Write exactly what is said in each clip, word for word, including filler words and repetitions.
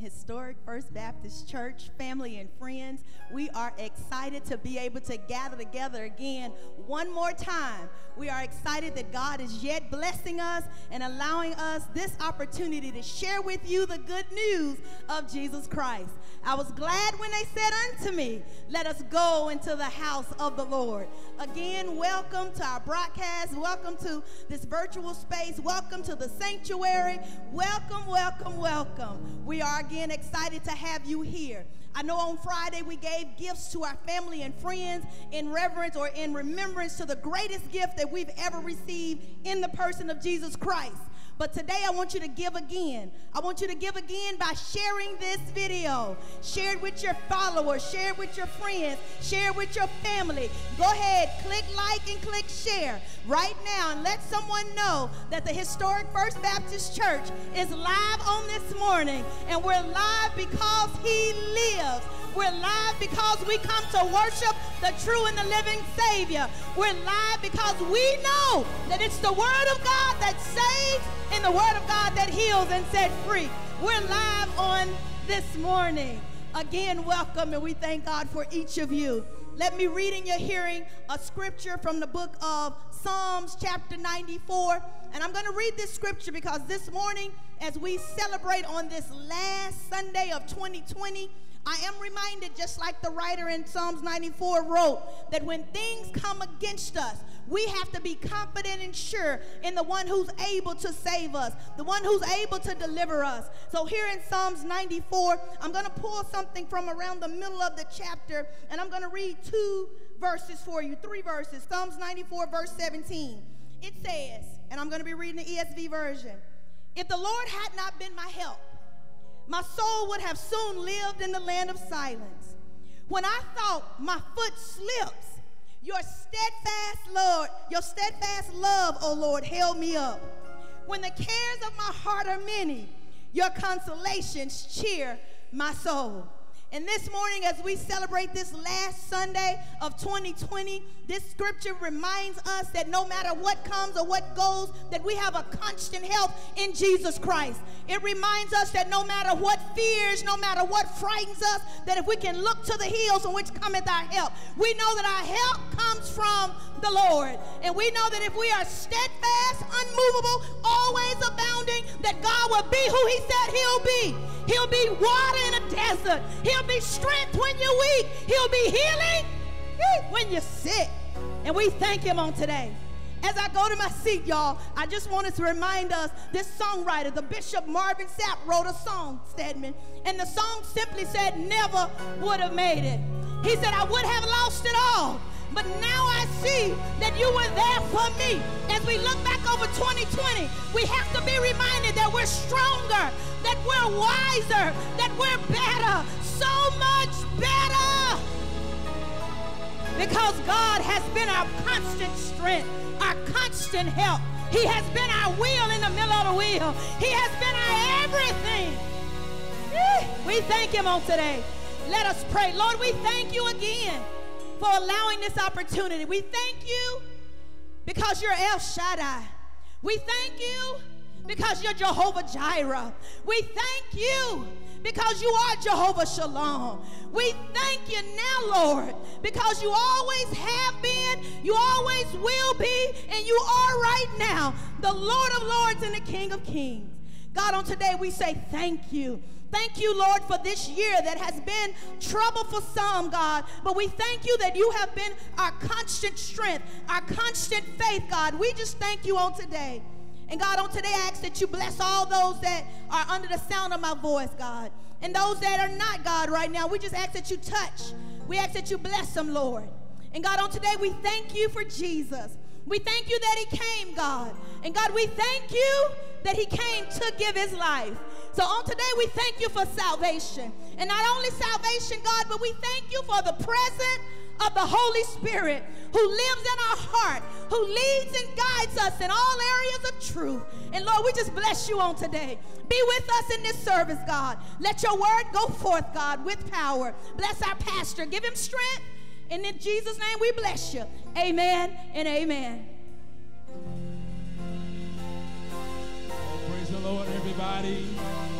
Historic First Baptist Church, family and friends. We are excited to be able to gather together again one more time. We are excited that God is yet blessing us and allowing us this opportunity to share with you the good news of Jesus Christ. I was glad when they said unto me, let us go into the house of the Lord. Again, welcome to our broadcast. Welcome to this virtual space. Welcome to the sanctuary. Welcome, welcome, welcome. We are again excited to have you here. I know on Friday we gave gifts to our family and friends in reverence or in remembrance to the greatest gift that we've ever received in the person of Jesus Christ. But today I want you to give again. I want you to give again by sharing this video. Share it with your followers. Share it with your friends. Share it with your family. Go ahead, click like and click share right now and let someone know that the Historic First Baptist Church is live on this morning. And we're live because He lives. We're live because we come to worship the true and the living Savior. We're live because we know that it's the Word of God that saves and the Word of God that heals and sets free. We're live on this morning. Again, welcome, and we thank God for each of you. Let me read in your hearing a scripture from the book of Psalms chapter ninety-four. And I'm going to read this scripture because this morning, as we celebrate on this last Sunday of twenty twenty, I am reminded, just like the writer in Psalms ninety-four wrote, that when things come against us, we have to be confident and sure in the one who's able to save us, the one who's able to deliver us. So here in Psalms ninety-four, I'm going to pull something from around the middle of the chapter, and I'm going to read two verses for you, three verses. Psalms ninety-four, verse seventeen. It says, and I'm going to be reading the E S V version, "If the Lord had not been my help, my soul would have soon lived in the land of silence. When I thought my foot slips, your steadfast Lord, your steadfast love, O Lord, held me up. When the cares of my heart are many, your consolations cheer my soul." And this morning, as we celebrate this last Sunday of twenty twenty, this scripture reminds us that no matter what comes or what goes, that we have a constant help in Jesus Christ. It reminds us that no matter what fears, no matter what frightens us, that if we can look to the hills from which cometh our help, we know that our help comes from the Lord. And we know that if we are steadfast, unmovable, always abounding, that God will be who He said He'll be. He'll be water in a desert. He'll be strength when you're weak. He'll be healing when you're sick. And we thank Him on today. As I go to my seat, y'all, I just wanted to remind us, this songwriter, the Bishop Marvin Sapp, wrote a song, Stedman, and the song simply said, "Never would have made it." He said, "I would have lost it all, but now I see that you were there for me." As we look back over twenty twenty, we have to be reminded that we're stronger, that we're wiser, that we're better, so much better. Because God has been our constant strength, our constant help. He has been our wheel in the middle of the wheel. He has been our everything. We thank Him on today. Let us pray. Lord, we thank You again for allowing this opportunity. We thank You because You're El Shaddai. We thank You because You're Jehovah Jireh. We thank You because You are Jehovah Shalom. We thank You now, Lord, because You always have been, You always will be, and You are right now the Lord of Lords and the King of Kings. God, on today we say thank You. Thank You, Lord, for this year that has been trouble for some, God. But we thank You that You have been our constant strength, our constant faith, God. We just thank You on today. And God, on today I ask that You bless all those that are under the sound of my voice, God. And those that are not, God, right now, we just ask that You touch. We ask that You bless them, Lord. And God, on today we thank You for Jesus. We thank You that He came, God. And God, we thank You that He came to give His life. So on today we thank You for salvation. And not only salvation, God, but we thank You for the presence of the Holy Spirit who lives in our heart, who leads and guides us in all areas of truth. And Lord, we just bless You on today. Be with us in this service, God. Let Your word go forth, God, with power. Bless our pastor. Give him strength. And in Jesus' name we bless You. Amen and amen. Oh, praise the Lord, everybody.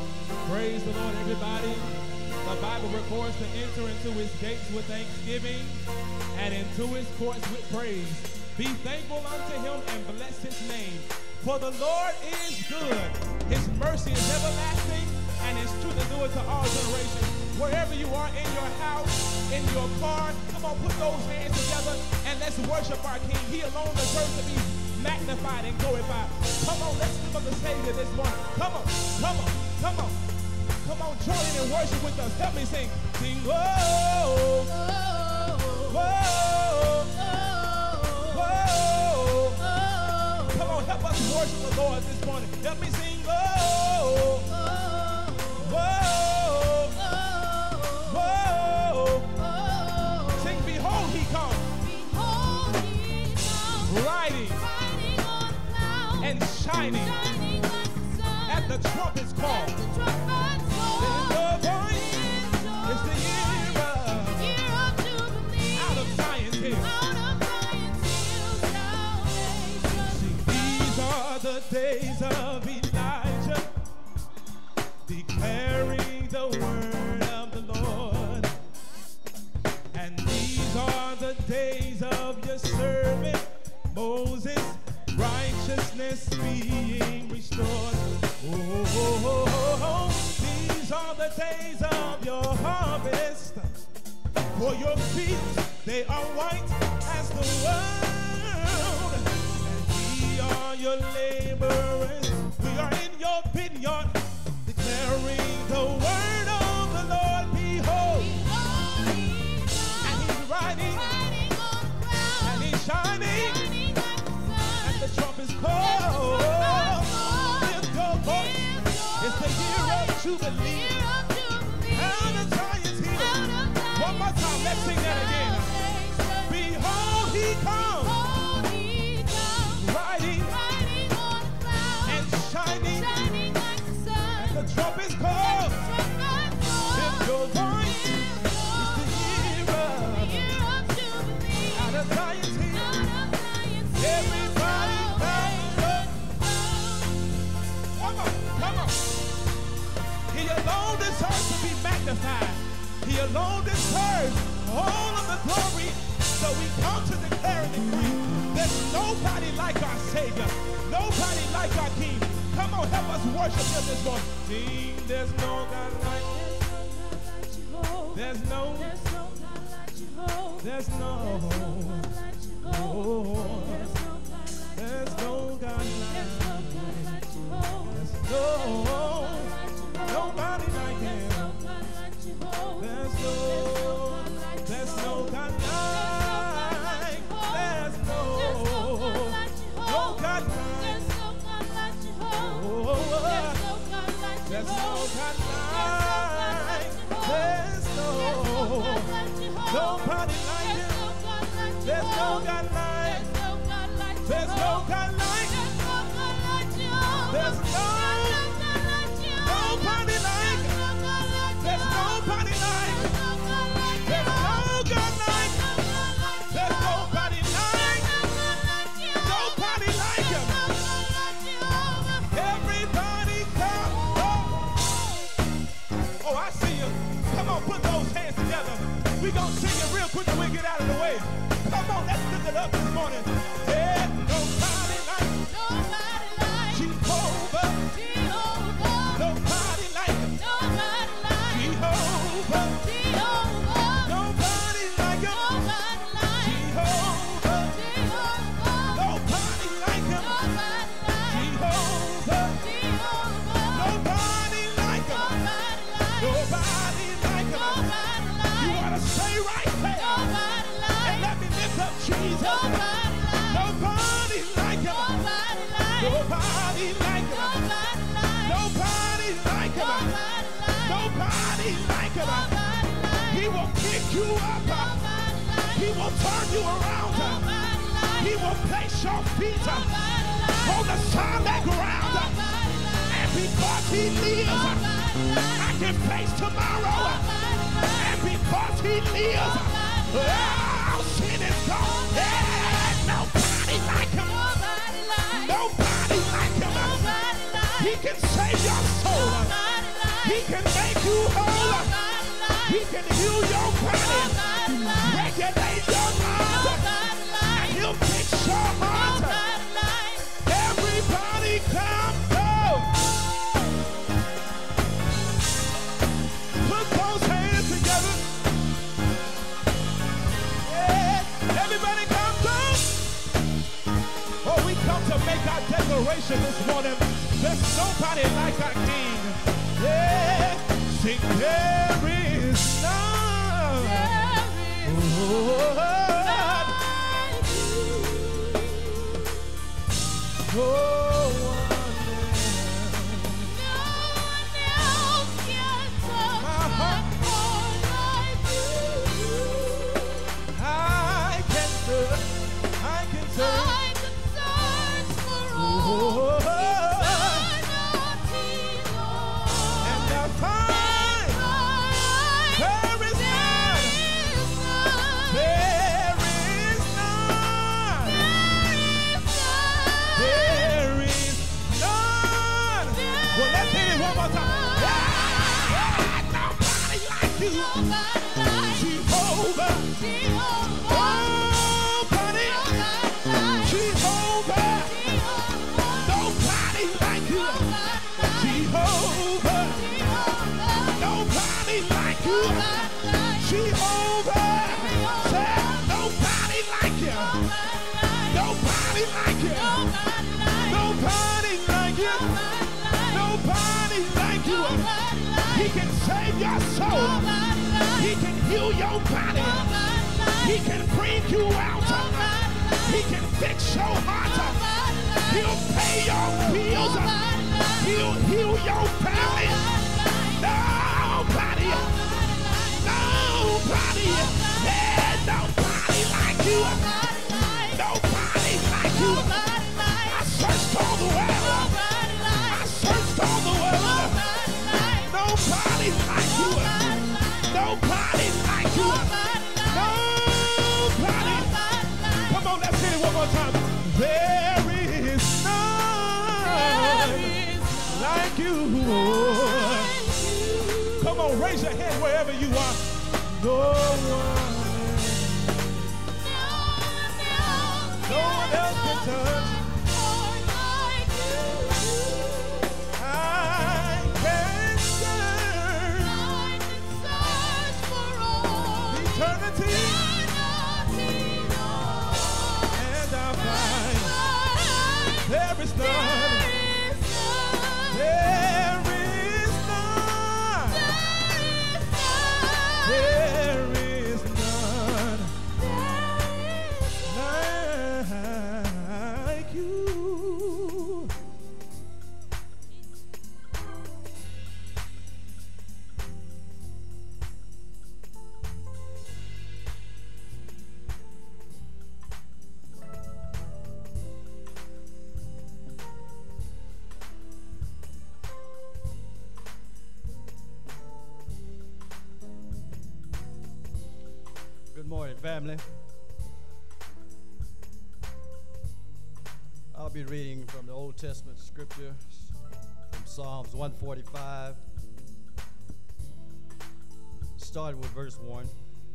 Praise the Lord, everybody. The Bible records to enter into his gates with thanksgiving and into his courts with praise. Be thankful unto him and bless his name. For the Lord is good. His mercy is everlasting, and his truth endures to all generations. Wherever you are, in your house, in your car, come on, put those hands together and let's worship our King. He alone deserves to be magnified and glorified. Come on, let's give up the Savior this morning. Come on, come on, come on. Come on, join in and worship with us. Help me sing. Sing, whoa, whoa, whoa, whoa. Come on, help us worship the Lord this morning. Help me sing, whoa, whoa, whoa. Sing, behold, he comes. Behold, he comes. Riding, Riding on clouds. and shining, Shining like the sun. at the trumpet's call. At the trumpet's call. It's the year of, Year of Jubilee. out of Zion's hill. Out of Zion's hill salvation. See, these are the days of Elijah, declaring the word of the Lord. And these are the days of your servant Moses, righteousness being restored. Oh, oh, oh, oh, oh. These are the days of your harvest. For your feet, they are white as the world. And we are your laborers. We are in your vineyard, declaring the word of the Lord. Behold, Behold, he comes. and he's riding, Riding on clouds. and he's shining, Shining like the sun. and the trumpet's call. Lift your voice. It's the year of Jubilee. Year of Jubilee. Out of Zion's hill. Out of Zion's One more time, let's sing that again. salvation. Behold, he comes, Behold, he comes. riding Riding on clouds. and shining, Shining like the sun. and the trumpet's call. Trumpet's call. Lift your voice. Lift It's the year the of, year of Jubilee. out of Zion's hill. Out of Zion's hill Everybody clap. Come on, come on. He alone deserves to be magnified. He alone deserves all of the glory. So we come to declare and decree there's nobody like our Savior, nobody like our King. Come on, help us worship him this morning. Sing, there's no God like There's no, There's no God like Jehovah. there's no, Oh, there's no God like, there's no, nobody like him. There's no, there's no God like, there's no, no God like, oh, there's no God like, there's no, nobody like him. There's no God like, there's no God like, there's no, nobody like, there's nobody like, there's no God like, there's nobody like, nobody like him. Everybody come, oh, oh, I see you. Come on, put those hands together. We gonna sing it real quick and we get out of the way. Come on, let's lift it up this morning. Yeah, nobody like Jehovah. Nobody like him. Jehovah. Nobody like him. Jehovah. Nobody like him. Jehovah. Nobody like him. Nobody like him. You ought to stay right there and let me lift up Jesus. Nobody like him. Nobody like him. Nobody like him. Nobody like him. He will pick you up. He will turn you around. He will place your feet on the solid ground. And because he lives, I can face tomorrow. And because he lives, oh, sin is gone. Yeah, nobody like him. Nobody like him. He can save your soul. He can make you whole. He can heal your body, regulate your mind, and he'll fix your heart. Everybody come go. Put those hands together. Yeah. Everybody come go. Oh, we come to make our declaration this morning. There's nobody like our King. Yeah. Sing, there is none. There is oh, none. Oh, my heart. I can search, I can search. Oh, and I find there is none. There is none. There is none. Well, let's hear it one more time. Yeah, nobody like you. Jehovah. Nobody. Jehovah. Nobody like you. Jehovah. Nobody like you. Jehovah. Say, nobody like you. Nobody like you. Nobody like you. Nobody like you. He can save your soul. He can heal your body. He can bring you out. He can fix your heart. He'll pay your bills. He'll heal your family. Nobody, nobody, yeah, nobody like you. Nobody like you. I searched all the world. I searched all the world. Nobody like you. Nobody like you. Nobody. Come on, let's hit it one more time. There is none like you. Come on, raise your hand wherever you are. No one, no one else can touch. I can search eternity, and I find there is none. There is none. There is none like you. Good morning, family. I'll be reading from the Old Testament scripture, from Psalms one forty-five, starting with verse one.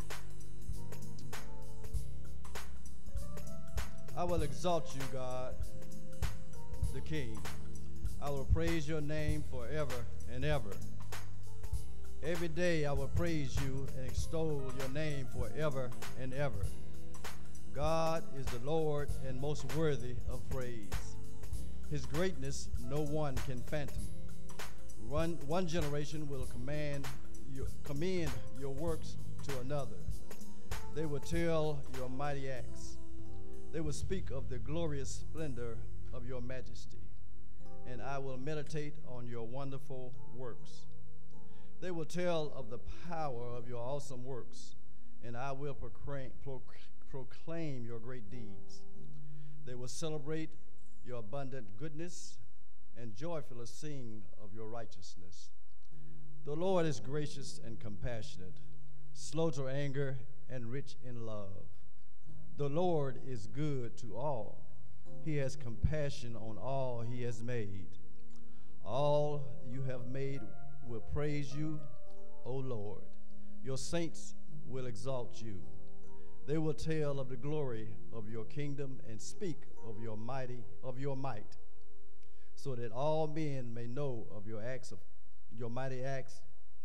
I will exalt you, God, the King. I will praise your name forever and ever. Every day I will praise you and extol your name forever and ever. God is the Lord and most worthy of praise. His greatness no one can fathom. One, one generation will command you, commend your works to another. They will tell your mighty acts. They will speak of the glorious splendor of your majesty, and I will meditate on your wonderful works. They will tell of the power of your awesome works, and I will proclaim, proclaim your great deeds. They will celebrate your abundant goodness and joyfully sing of your righteousness. The Lord is gracious and compassionate, slow to anger and rich in love. The Lord is good to all. He has compassion on all he has made. All you have made will praise you, O Lord. Your saints will exalt you. They will tell of the glory of your kingdom and speak of your mighty of your might, so that all men may know of your acts of your mighty acts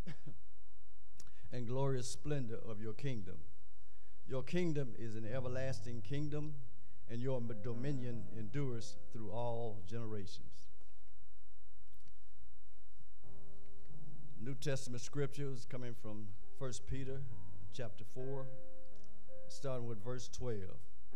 and glorious splendor of your kingdom. Your kingdom is an everlasting kingdom, and your dominion endures through all generations. New Testament scriptures coming from First Peter chapter four, starting with verse twelve.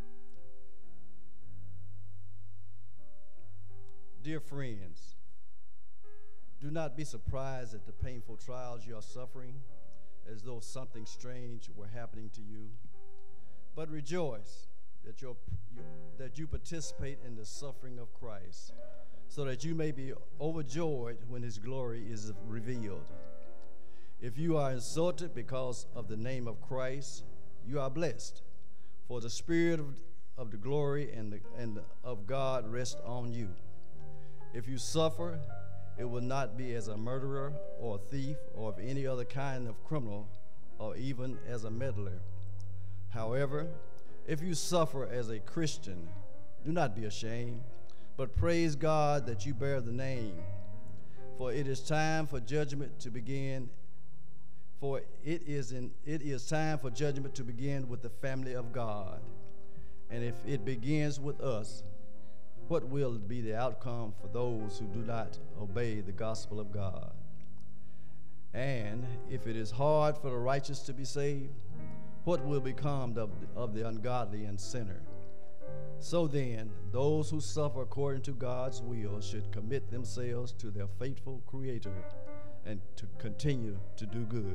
Dear friends, do not be surprised at the painful trials you are suffering, as though something strange were happening to you, but rejoice that, your, you, that you participate in the suffering of Christ, so that you may be overjoyed when his glory is revealed. If you are insulted because of the name of Christ, you are blessed, for the Spirit of, of the glory and, the, and the, of God rests on you. If you suffer, it will not be as a murderer or a thief or of any other kind of criminal or even as a meddler. However, if you suffer as a Christian, do not be ashamed, but praise God that you bear the name. For it is time for judgment to begin. For it is in it is time for judgment to begin with the family of God. And if it begins with us, what will be the outcome for those who do not obey the gospel of God? And if it is hard for the righteous to be saved, what will become of the, of the ungodly and sinner? So then, those who suffer according to God's will should commit themselves to their faithful Creator and to continue to do good.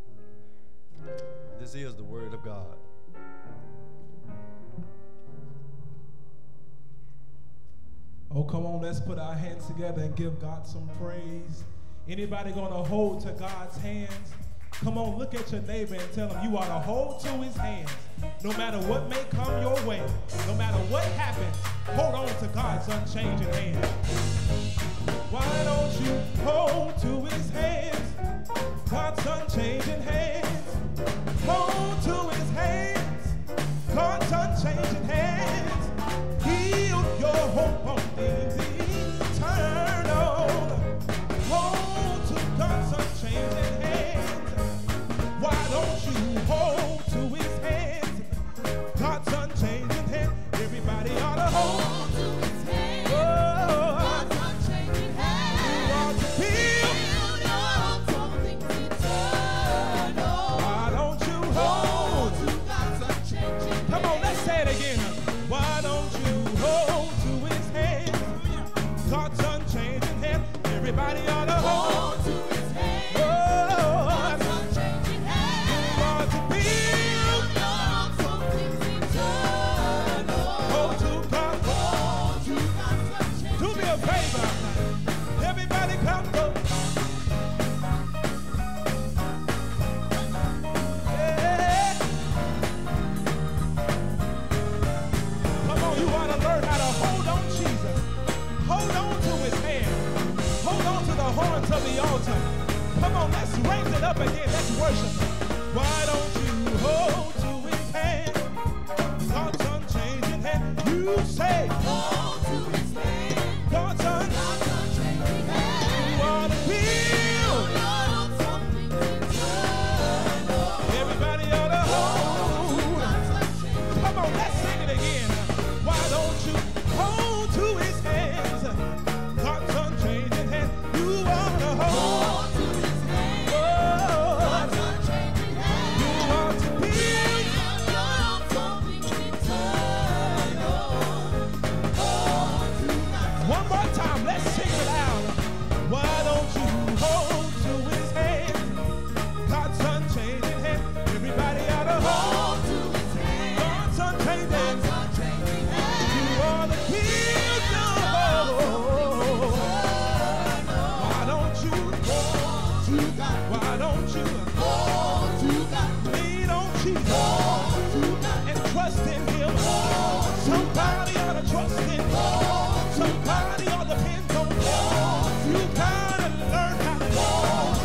This is the word of God. Oh, come on, let's put our hands together and give God some praise. Anybody gonna hold to God's hands? Come on, look at your neighbor and tell him you ought to hold to his hands. No matter what may come your way, no matter what happens, hold on to God's unchanging hand. Why don't you hold to his hands? God's unchanging hands. Hold to his hands. God's unchanging hands. Heal your hope on things eternal. Hold to God's unchanging hands. Why don't you hold to his hands? God's unchanging hand. Everybody ought to hold to his hands. Oh, God's unchanging hand. You ought to feel your things eternal. Why don't you hold to God's unchanging hand? Come on, let's say it again. Why don't you hold to his hands? God's unchanging hand. Everybody ought to hold to his hands. Oh, God's unchanging hand. You ought to feel your things eternal. Hold to God. Hold to God's unchanging hand. Do me a favor. Everybody come go. Yeah. Come on, you ought to learn how to hold on Jesus. Hold on to his hand. Hold on to the horns of the altar. Come on, let's raise it up again. Let's worship. Why don't you hold to his hand? God's unchanging hand. You say, hold to his hand. God's un- God's unchanging hand. You ought to feel something eternal. Everybody ought to hold. Come on, let's sing it again. Why don't you hold to his hands? God's unchanging hand. You ought to hold to his hand. Oh, God's unchanging hand. You ought to feel something eternal. One more time, let's sing it out. Why don't you hold to his hand? God's unchanging hand. Everybody ought to hold to his hand. God's unchanging hand. You ought to feel your Why don't you hold to God? Why don't you hold to God? Lean on Jesus. Hold to God. And trust in him. Somebody ought to trust in him. Somebody ought to depend on him. You gotta learn how to hold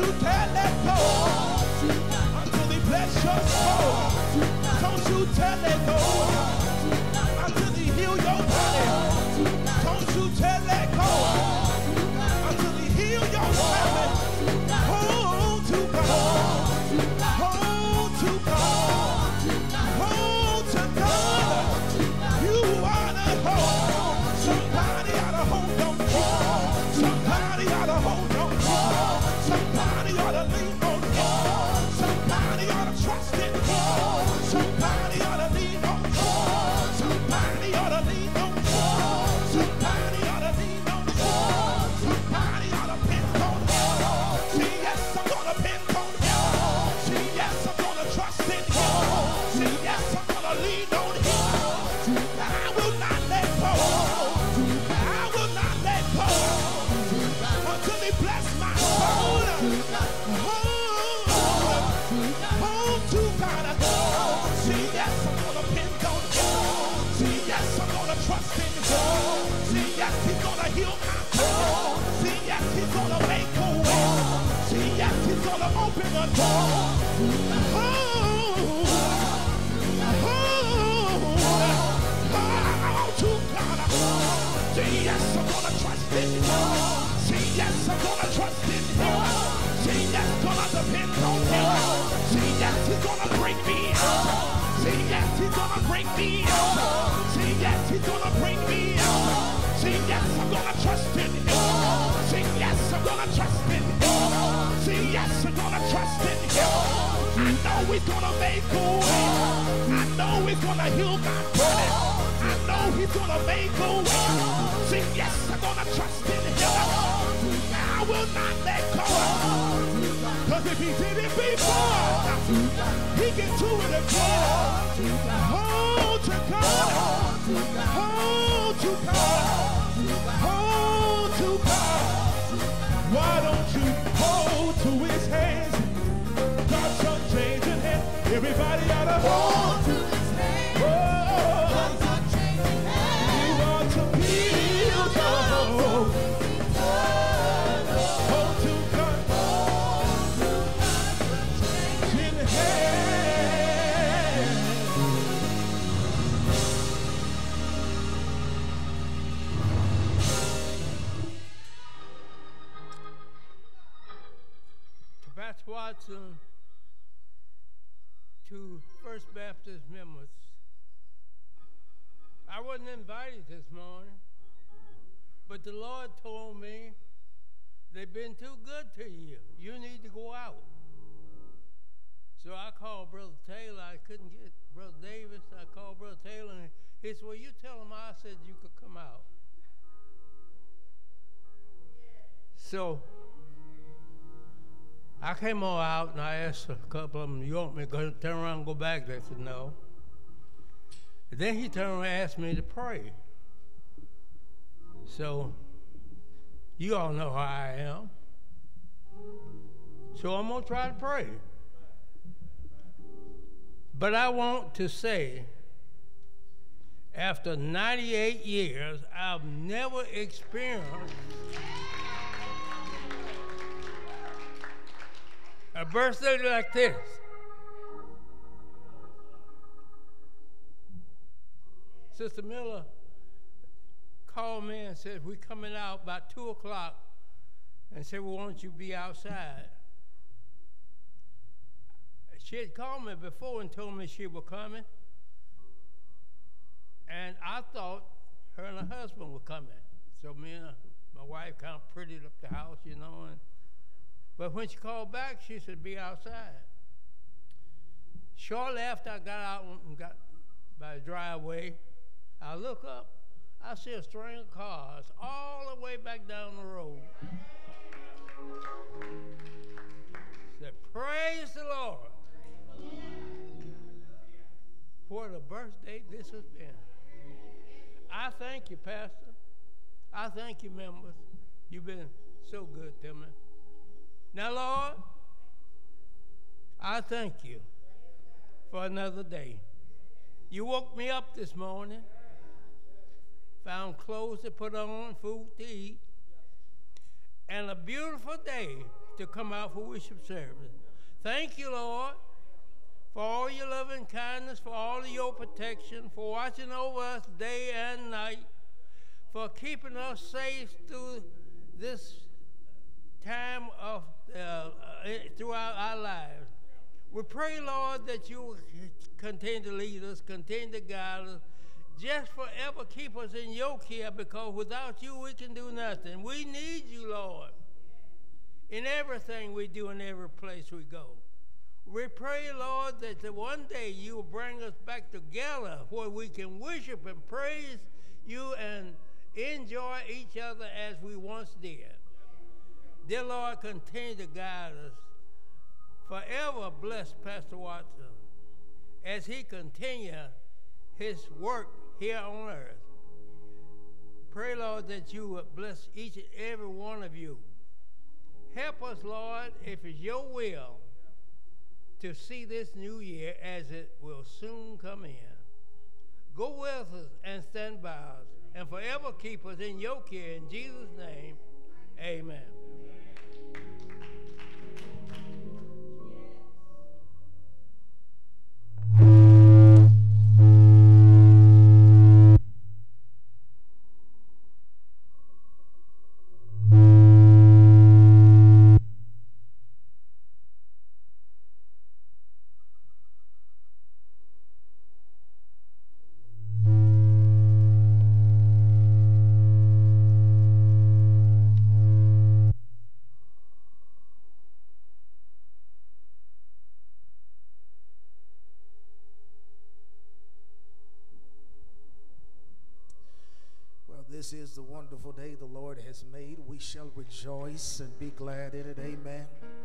you dare let go until he bless your soul. Don't you dare let go until he heal your body. Don't you dare let go until he heal your family. Hold to God. Hold to God. Hold to God. You ought to hold. Somebody ought to hold on. Somebody ought to hold on. Somebody ought to lean on. Somebody ought to trust in. Somebody ought to lean on. Somebody ought to lean on. Somebody ought to lean on. Somebody ought to depend on. See, yes, I'm gonna depend on. See, yes, I'm gonna trust in him. See, yes, I'm gonna lean on him. I will not let go. I will not let go until he bless my soul. Hold, hold to God. See, yes, I'm gonna depend on him. See, yes, I'm gonna trust in him. See, yes, he's gonna heal my soul. See, yes, he's gonna make a way. See, yes, he's gonna open a door. Hold, hold to God. See, yes, I'm gonna trust in him. See, yes, I'm gonna trust in him. See, yes, gonna depend on him. See, yes, he's gonna bring me out. See, yes, he's gonna bring me out. See, yes, he's gonna bring me out. See, yes, I'm gonna trust in him. See, yes, I'm gonna trust in him. See, yes, I'm gonna trust in him. I know he's gonna make a way. I know he's gonna heal my body. I know he's gonna make a way. See, yes, I'm gonna trust in him. I will not let go. Cause if he did it before, he can do it again. Hold to God. Hold to God. Hold to God. Why don't you hold to his hands? God's unchanging hand. Everybody ought to hold to his hands. God's unchanging hand. He wants to heal your soul. Hold to God. In hand. To Pastor Watson, to First Baptist members, I wasn't invited this morning, but the Lord told me they've been too good to you. You need to go out. So I called Brother Taylor. I couldn't get Brother Davis. I called Brother Taylor, and he said, well, you tell him I said you could come out. So I came all out, and I asked a couple of them, you want me to turn around and go back? They said, no. And then he turned around and asked me to pray. So you all know how I am. So I'm going to try to pray. But I want to say, after ninety-eight years, I've never experienced a birthday like this. Sister Miller called me and said, we're coming out about two o'clock, and said, well, won't you be outside? She had called me before and told me she was coming, and I thought her and her husband were coming. So me and my wife kind of prettied up the house, you know, and but when she called back, she said, be outside. Shortly after I got out and got by the driveway, I look up, I see a string of cars all the way back down the road. Said, praise the Lord. What a birthday this has been. I thank you, Pastor. I thank you, members. You've been so good to me. Now, Lord, I thank you for another day. You woke me up this morning, found clothes to put on, food to eat, and a beautiful day to come out for worship service. Thank you, Lord, for all your loving kindness, for all of your protection, for watching over us day and night, for keeping us safe through this time of uh, throughout our lives. We pray, Lord, that you will continue to lead us, continue to guide us, just forever keep us in your care, because without you we can do nothing. We need you, Lord, in everything we do, in every place we go. We pray, Lord, that one day you will bring us back together where we can worship and praise you and enjoy each other as we once did. Dear Lord, continue to guide us. Forever bless Pastor Watson as he continues his work here on earth. Pray, Lord, that you would bless each and every one of you. Help us, Lord, if it's your will, to see this new year as it will soon come in. Go with us and stand by us, and forever keep us in your care. In Jesus' name, amen. This is the wonderful day the Lord has made. We shall rejoice and be glad in it. Amen.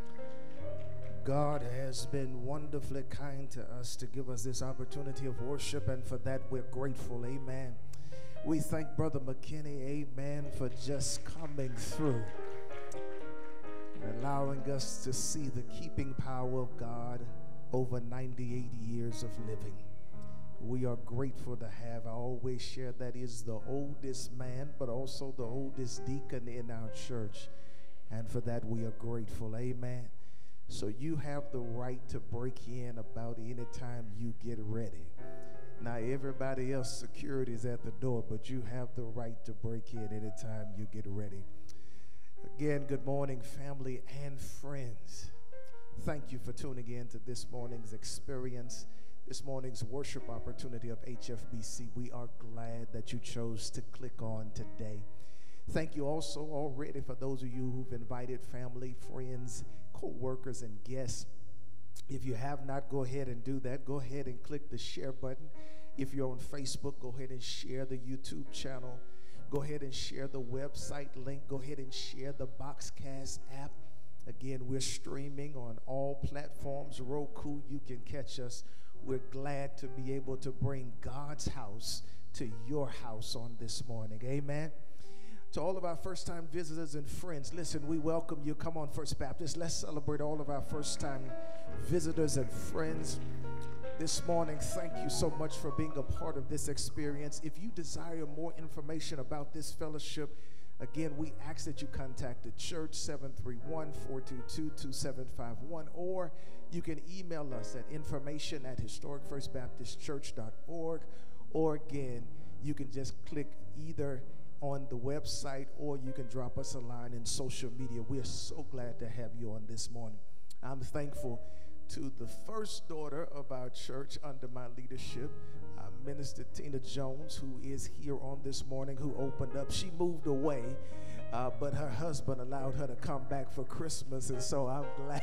God has been wonderfully kind to us to give us this opportunity of worship, and for that we're grateful. Amen. We thank Brother McKinney, amen, for just coming through and allowing us to see the keeping power of God over ninety-eight years of living. We are grateful to have, I always share, that is the oldest man, but also the oldest deacon in our church. And for that, we are grateful. Amen. So you have the right to break in about any time you get ready. Now, everybody else, security is at the door, but you have the right to break in anytime you get ready. Again, good morning, family and friends. Thank you for tuning in to this morning's experience. This morning's worship opportunity of H F B C. We are glad that you chose to click on today. Thank you also already for those of you who've invited family, friends, co-workers, and guests. If you have not, go ahead and do that. Go ahead and click the share button. If you're on Facebook, go ahead and share the YouTube channel. Go ahead and share the website link. Go ahead and share the Boxcast app. Again, we're streaming on all platforms. Roku, you can catch us. We're glad to be able to bring God's house to your house on this morning. Amen. To all of our first-time visitors and friends, listen, we welcome you. Come on, First Baptist. Let's celebrate all of our first-time visitors and friends this morning. Thank you so much for being a part of this experience. If you desire more information about this fellowship, again, we ask that you contact the church, seven three one, four two two, two seven five one, or you can email us at information at historic first baptist church dot org, or again, you can just click either on the website or you can drop us a line in social media. We are so glad to have you on this morning. I'm thankful to the first daughter of our church under my leadership, uh, Minister Tina Jones, who is here on this morning, who opened up. She moved away, uh, but her husband allowed her to come back for Christmas, and so I'm glad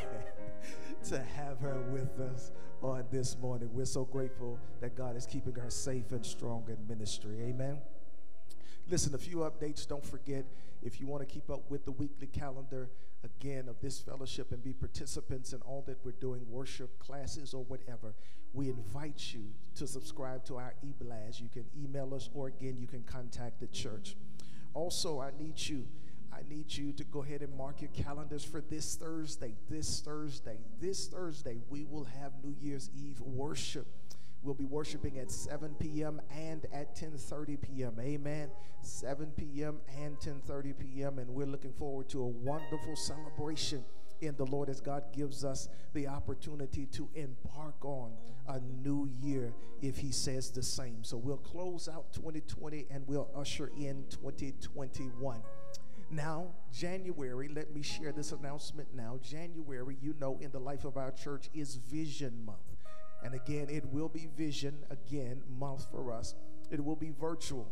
to have her with us on this morning. We're so grateful that God is keeping her safe and strong in ministry. Amen. Listen, a few updates. Don't forget, if you want to keep up with the weekly calendar, again, of this fellowship and be participants in all that we're doing, worship classes or whatever, we invite you to subscribe to our e-blast. You can email us, or again, you can contact the church. Also, I need you, I need you to go ahead and mark your calendars for this Thursday. This Thursday, this Thursday, we will have New Year's Eve worship. We'll be worshiping at seven p.m. and at ten thirty p.m. Amen. seven p.m. and ten thirty p.m. And we're looking forward to a wonderful celebration in the Lord as God gives us the opportunity to embark on a new year if he says the same. So we'll close out twenty twenty and we'll usher in twenty twenty-one. Now, January, let me share this announcement now. January, you know, in the life of our church is Vision Month. And again, it will be Vision, again, month for us. It will be virtual.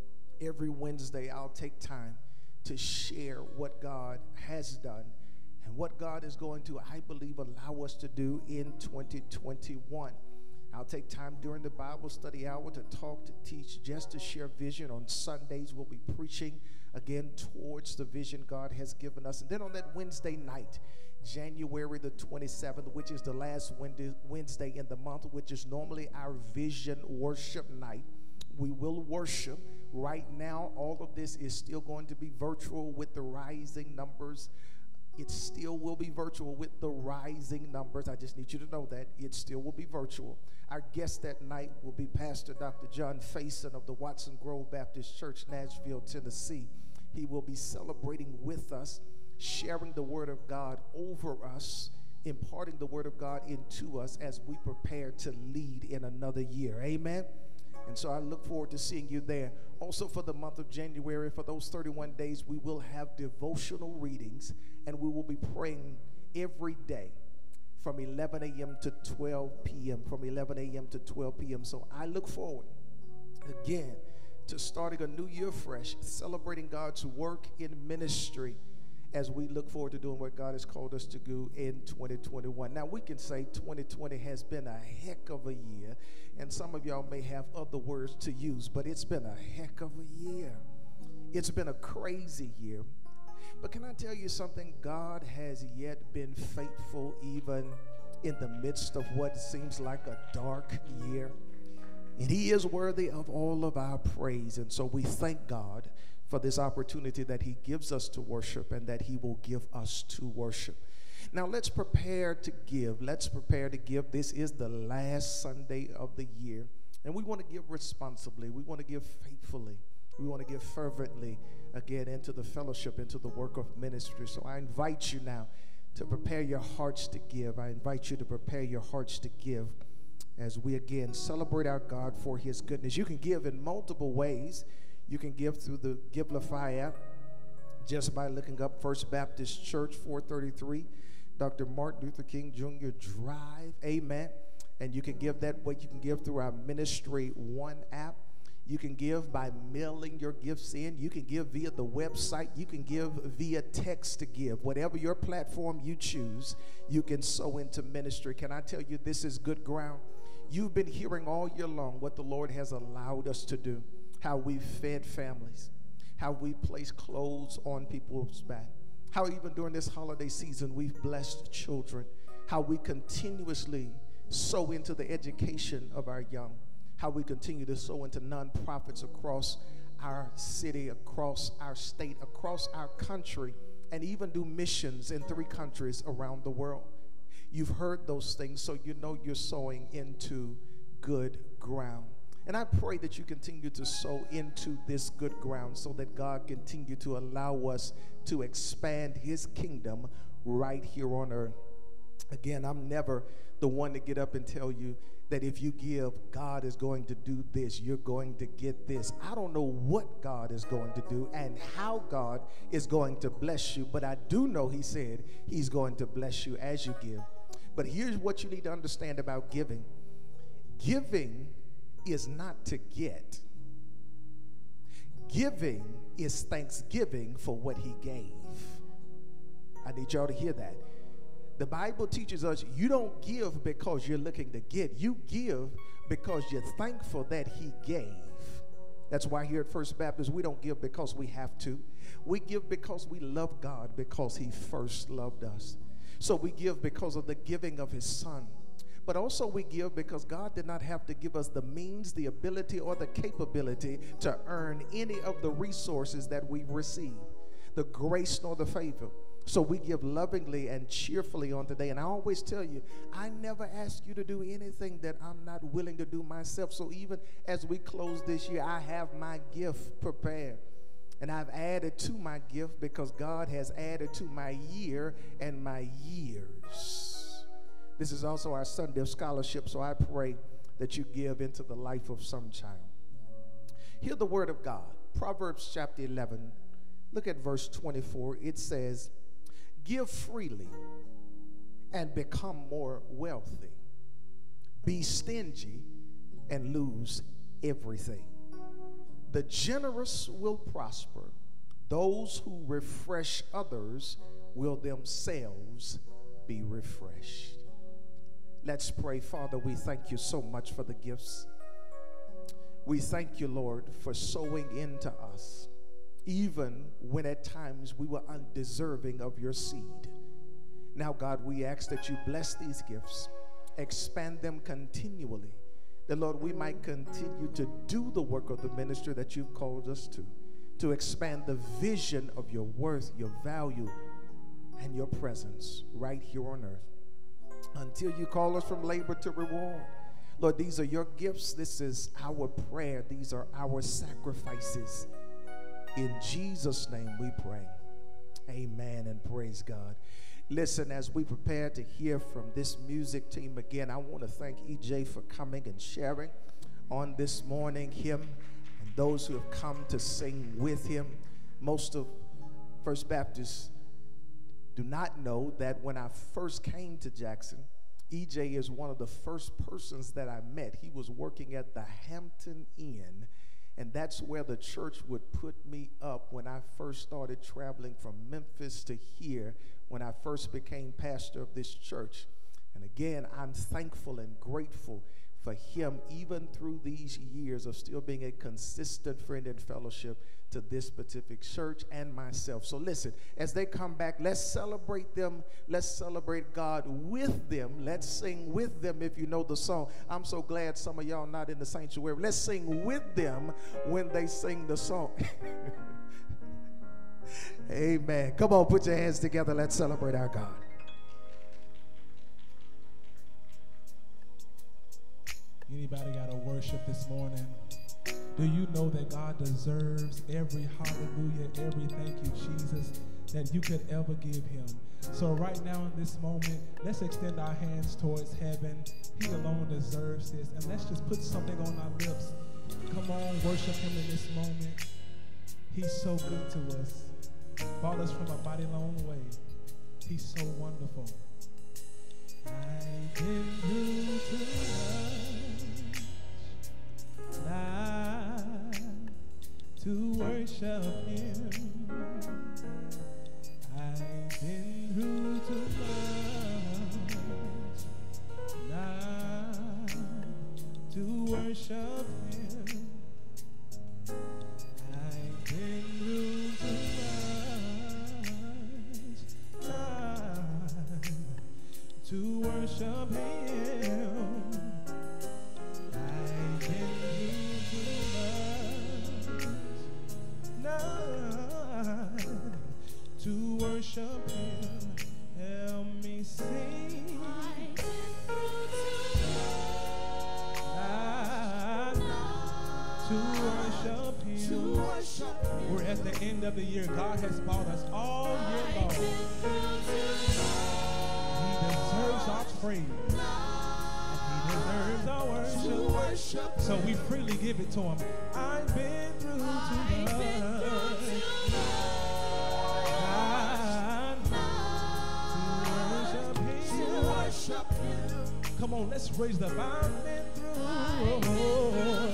Every Wednesday, I'll take time to share what God has done and what God is going to, I believe, allow us to do in twenty twenty-one. I'll take time during the Bible study hour to talk, to teach, just to share vision. On Sundays, we'll be preaching again towards the vision God has given us. And then on that Wednesday night, January the twenty-seventh, which is the last Wednesday in the month, which is normally our vision worship night, we will worship. Right now, all of this is still going to be virtual with the rising numbers. It still will be virtual with the rising numbers. I just need you to know that. It still will be virtual. Our guest that night will be Pastor Doctor John Faison of the Watson Grove Baptist Church, Nashville, Tennessee. He will be celebrating with us, sharing the word of God over us, imparting the word of God into us as we prepare to lead in another year. Amen. And so I look forward to seeing you there. Also for the month of January, for those thirty-one days, we will have devotional readings, and we will be praying every day from eleven a.m. to twelve p.m., from eleven a.m. to twelve p.m. So I look forward, again, to starting a new year fresh, celebrating God's work in ministry as we look forward to doing what God has called us to do in twenty twenty-one. Now, we can say twenty twenty has been a heck of a year, and some of y'all may have other words to use, but it's been a heck of a year. It's been a crazy year. But can I tell you something? God has yet been faithful even in the midst of what seems like a dark year. And he is worthy of all of our praise. And so we thank God for this opportunity that he gives us to worship and that he will give us to worship. Now let's prepare to give. Let's prepare to give. This is the last Sunday of the year. And we want to give responsibly. We want to give faithfully. We want to give fervently, again, into the fellowship, into the work of ministry. So I invite you now to prepare your hearts to give. I invite you to prepare your hearts to give as we, again, celebrate our God for his goodness. You can give in multiple ways. You can give through the Givelify app just by looking up First Baptist Church, four thirty-three Doctor Martin Luther King Junior Drive. Amen. And you can give that way. You can give through our Ministry One app. You can give by mailing your gifts in. You can give via the website. You can give via text to give. Whatever your platform you choose, you can sow into ministry. Can I tell you, this is good ground? You've been hearing all year long what the Lord has allowed us to do, how we've fed families, how we place clothes on people's back, how even during this holiday season we've blessed children, how we continuously sow into the education of our young, how we continue to sow into nonprofits across our city, across our state, across our country, and even do missions in three countries around the world. You've heard those things, so you know you're sowing into good ground. And I pray that you continue to sow into this good ground so that God continue to allow us to expand his kingdom right here on earth. Again, I'm never the one to get up and tell you that if you give, God is going to do this, you're going to get this. I don't know what God is going to do and how God is going to bless you, but I do know he said he's going to bless you as you give. But here's what you need to understand about giving. Giving is not to get. Giving is thanksgiving for what he gave. I need y'all to hear that. The Bible teaches us you don't give because you're looking to get. You give because you're thankful that he gave. That's why here at First Baptist, we don't give because we have to. We give because we love God, because he first loved us. So we give because of the giving of his son. But also we give because God did not have to give us the means, the ability, or the capability to earn any of the resources that we've received, the grace nor the favor. So we give lovingly and cheerfully on today. And I always tell you, I never ask you to do anything that I'm not willing to do myself. So even as we close this year, I have my gift prepared. And I've added to my gift because God has added to my year and my years. This is also our Sunday of scholarship, so I pray that you give into the life of some child. Hear the word of God. Proverbs chapter eleven. Look at verse twenty-four. It says, give freely and become more wealthy. Be stingy and lose everything. The generous will prosper. Those who refresh others will themselves be refreshed. Let's pray. Father, we thank you so much for the gifts. We thank you, Lord, for sowing into us, even when at times we were undeserving of your seed. Now, God, we ask that you bless these gifts, expand them continually, that, Lord, we might continue to do the work of the ministry that you've called us to, to expand the vision of your worth, your value, and your presence right here on earth until you call us from labor to reward. Lord, these are your gifts. This is our prayer. These are our sacrifices. In Jesus' name we pray. Amen and praise God. Listen, as we prepare to hear from this music team again, I want to thank E J for coming and sharing on this morning, him and those who have come to sing with him. Most of First Baptist do not know that when I first came to Jackson, E J is one of the first persons that I met. He was working at the Hampton Inn, and that's where the church would put me up when I first started traveling from Memphis to here when I first became pastor of this church. And again, I'm thankful and grateful for him, even through these years of still being a consistent friend and fellowship to this specific church and myself. So listen, as they come back, let's celebrate them. Let's celebrate God with them. Let's sing with them if you know the song. I'm so glad some of y'all not in the sanctuary. Let's sing with them when they sing the song. Amen. Come on, put your hands together. Let's celebrate our God. Anybody got to worship this morning? Do you know that God deserves every hallelujah, every thank you, Jesus, that you could ever give him? So right now in this moment, let's extend our hands towards heaven. He alone deserves this. And let's just put something on our lips. Come on, worship him in this moment. He's so good to us. Brought us from a mighty long way. He's so wonderful. I've been through too much now to worship him. I've been through too much now to worship him. I've been through too much now to worship him. I've been through too much now to worship him. Help me sing. I've been through too much to worship him. To worship him. We're at the end of the year. God has brought us all year long. He deserves our praise. And he deserves our worship. worship. So we freely give it to him. I've been through too much. To worship him. Come on, let's raise the I've been through.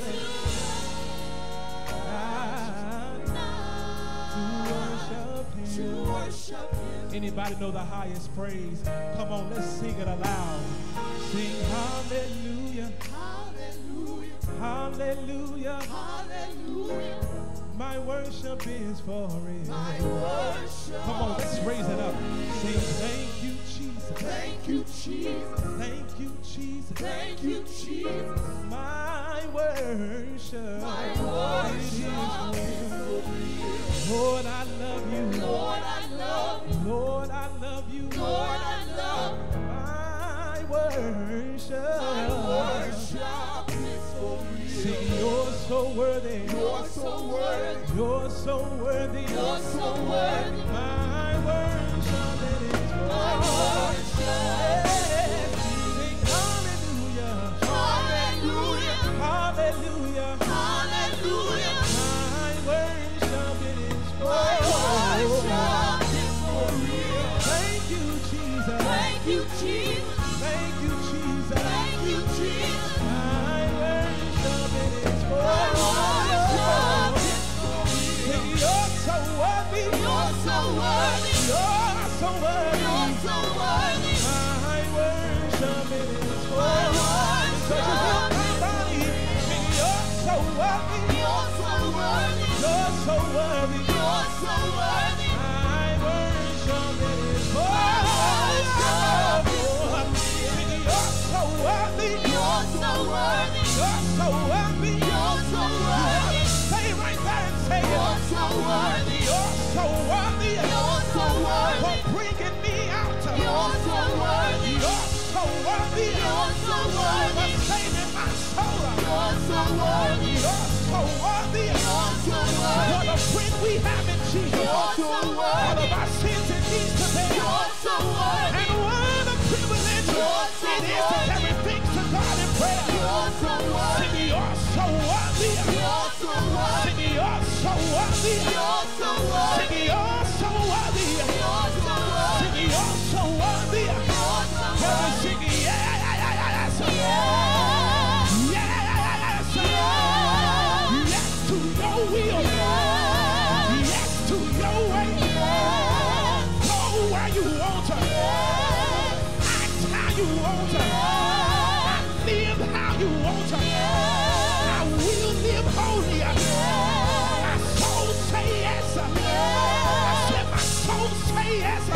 To worship him. Anybody know the highest praise? Come on, let's sing it aloud. Sing hallelujah, hallelujah, hallelujah, hallelujah. My worship is for real. My worship. Come on, let's raise it up. Sing thank you, Jesus. Thank you, Jesus. Thank you, Jesus. Thank you, Jesus. My worship. My worship is for real. Lord, I love you. Lord, I love you. Lord, I love you. Lord, I love you. My worship. My worship is for real. Sing, you're so worthy. You're so worthy. You're so so worthy. You're so worthy. My worship it is for My worship. Sing hallelujah. Hallelujah. Hallelujah. Hallelujah. My worship it is for My worship is for real. Thank you, Jesus. Thank you, Jesus. Thank you, Jesus. Thank you, Jesus. My worship it is for My worship is for Sing, real. you're so worthy. You're so worthy. You're so worthy. You're so worthy. My worship it is for My So you feel worship my body. Sing, you're so worthy. You're so worthy. You're so worthy. You're so worthy. My worship it is for Sing, you're so worthy. You're so worthy. You're so worthy. You're so worthy. Say it right there and say You're it. so worthy. You're so worthy. You're so worthy. For bringing me out. You're so worthy. You're so worthy. You're so For worthy. saving my soul. You're so worthy. You're so worthy. You're so What worthy. a friend we have in Jesus. You're so All worthy. of our sins and needs to bear. You're so worthy. And what a privilege You're so it is to worthy. carry things to God in prayer. You're so worthy. Sing, you're so worthy. You're so worthy. Sing, you're so worthy. You're so worthy. Sing, you're so worthy. You're so worthy. Sing, you're so worthy. You're so Come on, worthy. sing, yeah, yeah, yeah, yeah, yes. Yeah. Yes. Yeah. Yes to your will. Yeah. Yes to your way. Yeah. Go where you want to. Act how you want to. Live how you want to. I will live holy. My soul say yes. I said my soul say yes.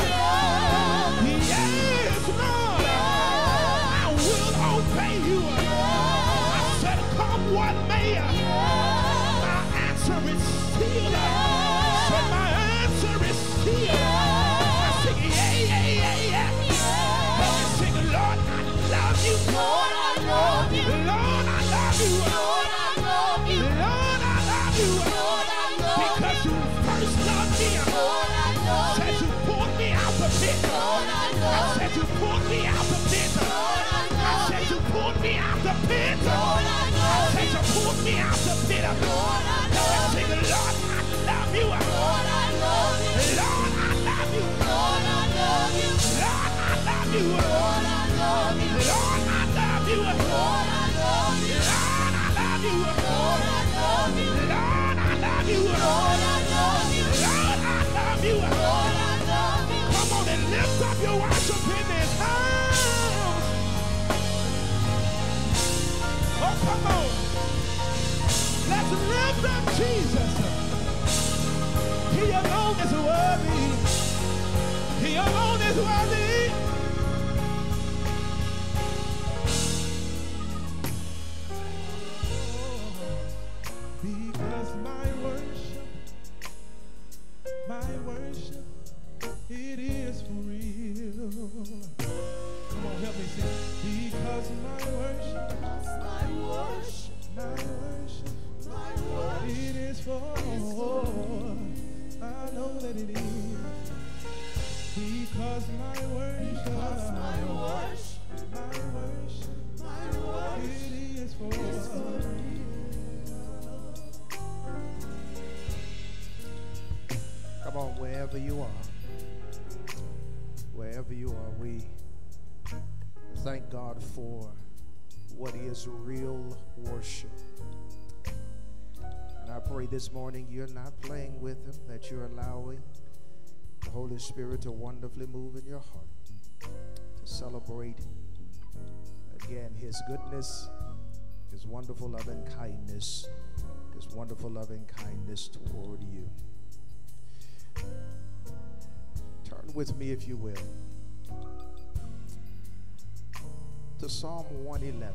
Yes, Lord. I will obey you. I said come what may. My answer is still. Said my answer is still. I sing yeah, yeah, yeah, yeah. Let me sing, Lord, I love you. Lord, I love you. Lord, I love you. Lord, I love you. Lord, I love you. Lord, I love Because you first loved me. Lord, I love Said you pulled me out the pit. Lord, I I love said you pulled me out the pit. Lord, I I love said you pulled me out the pit. Lord, I I love said you pulled me out the pit. Lord, I Now I love sing, Lord, I love you. Lord, I love you. Lord, I love you. Lord, I love you. Lord, I love you. Lord, I love you. Lord, I love you. Lord, I love you. Lord, I love you. Lord, I love you. Lord, I love you. Lord, I love you. Lord, I love you. Lord, I love you. Come on and lift up your worship in this house. Oh, come on. Let's lift up Jesus. He alone is worthy. He alone is worthy. Because my worship, my worship, it is for real. Come on, help me sing. Because my worship, My worship, my worship, my worship. it is for I know that it is. Because my worship, Because my worship, my worship, my worship it is for is for Come on, wherever you are, wherever you are, we thank God for what is real worship. And I pray this morning you're not playing with Him, that you're allowing the Holy Spirit to wonderfully move in your heart, to celebrate again His goodness, His wonderful loving kindness, His wonderful loving kindness toward you. Turn with me, if you will, to Psalm one eleven.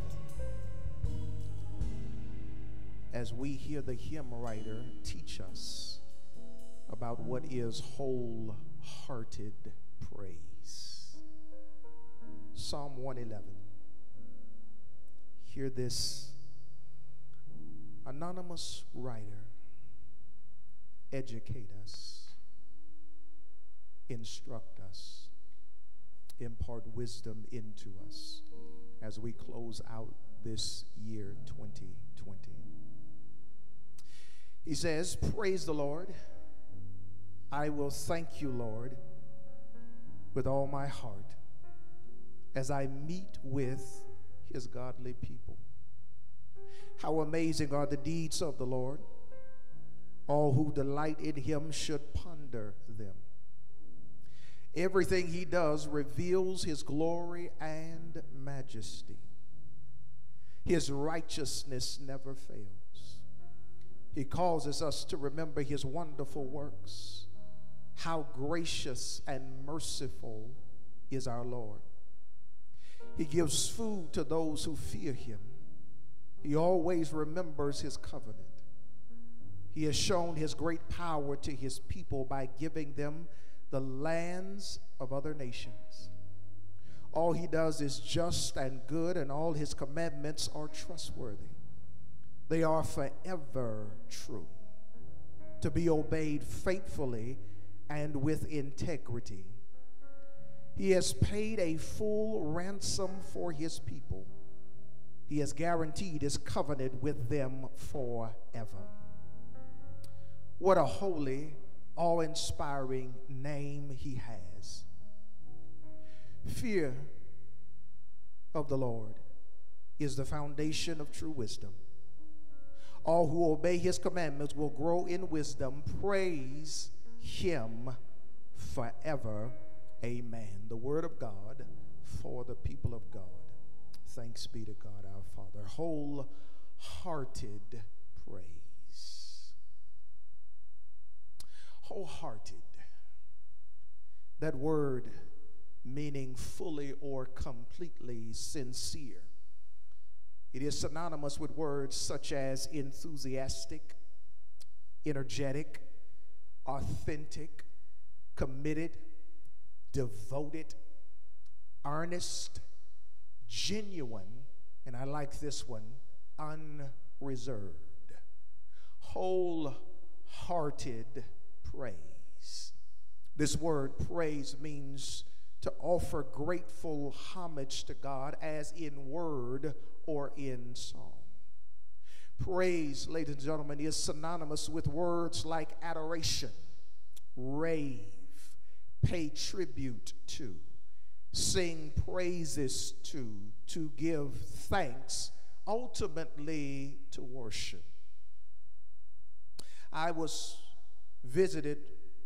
As we hear the hymn writer teach us about what is wholehearted praise. Psalm one eleven. Hear this anonymous writer educate us, instruct us, impart wisdom into us as we close out this year twenty twenty. He says, praise the Lord. I will thank you, Lord, with all my heart as I meet with his godly people. How amazing are the deeds of the Lord. All who delight in him should ponder them. Everything he does reveals his glory and majesty. His righteousness never fails. He causes us to remember his wonderful works. How gracious and merciful is our Lord. He gives food to those who fear him. He always remembers his covenant. He has shown his great power to his people by giving them the lands of other nations. All he does is just and good, and all his commandments are trustworthy. They are forever true, to be obeyed faithfully and with integrity. He has paid a full ransom for his people. He has guaranteed his covenant with them forever. What a holy, awe-inspiring name he has. Fear of the Lord is the foundation of true wisdom. All who obey his commandments will grow in wisdom. Praise him forever. Amen. The word of God for the people of God. Thanks be to God our Father. Wholehearted praise. Wholehearted. That word meaning fully or completely sincere. It is synonymous with words such as enthusiastic, energetic, authentic, committed, devoted, earnest, genuine, and I like this one, unreserved. Wholehearted praise. This word praise means to offer grateful homage to God, as in word or in song. Praise, ladies and gentlemen, is synonymous with words like adoration, rave, pay tribute to, sing praises to, to give thanks, ultimately to worship. I was visited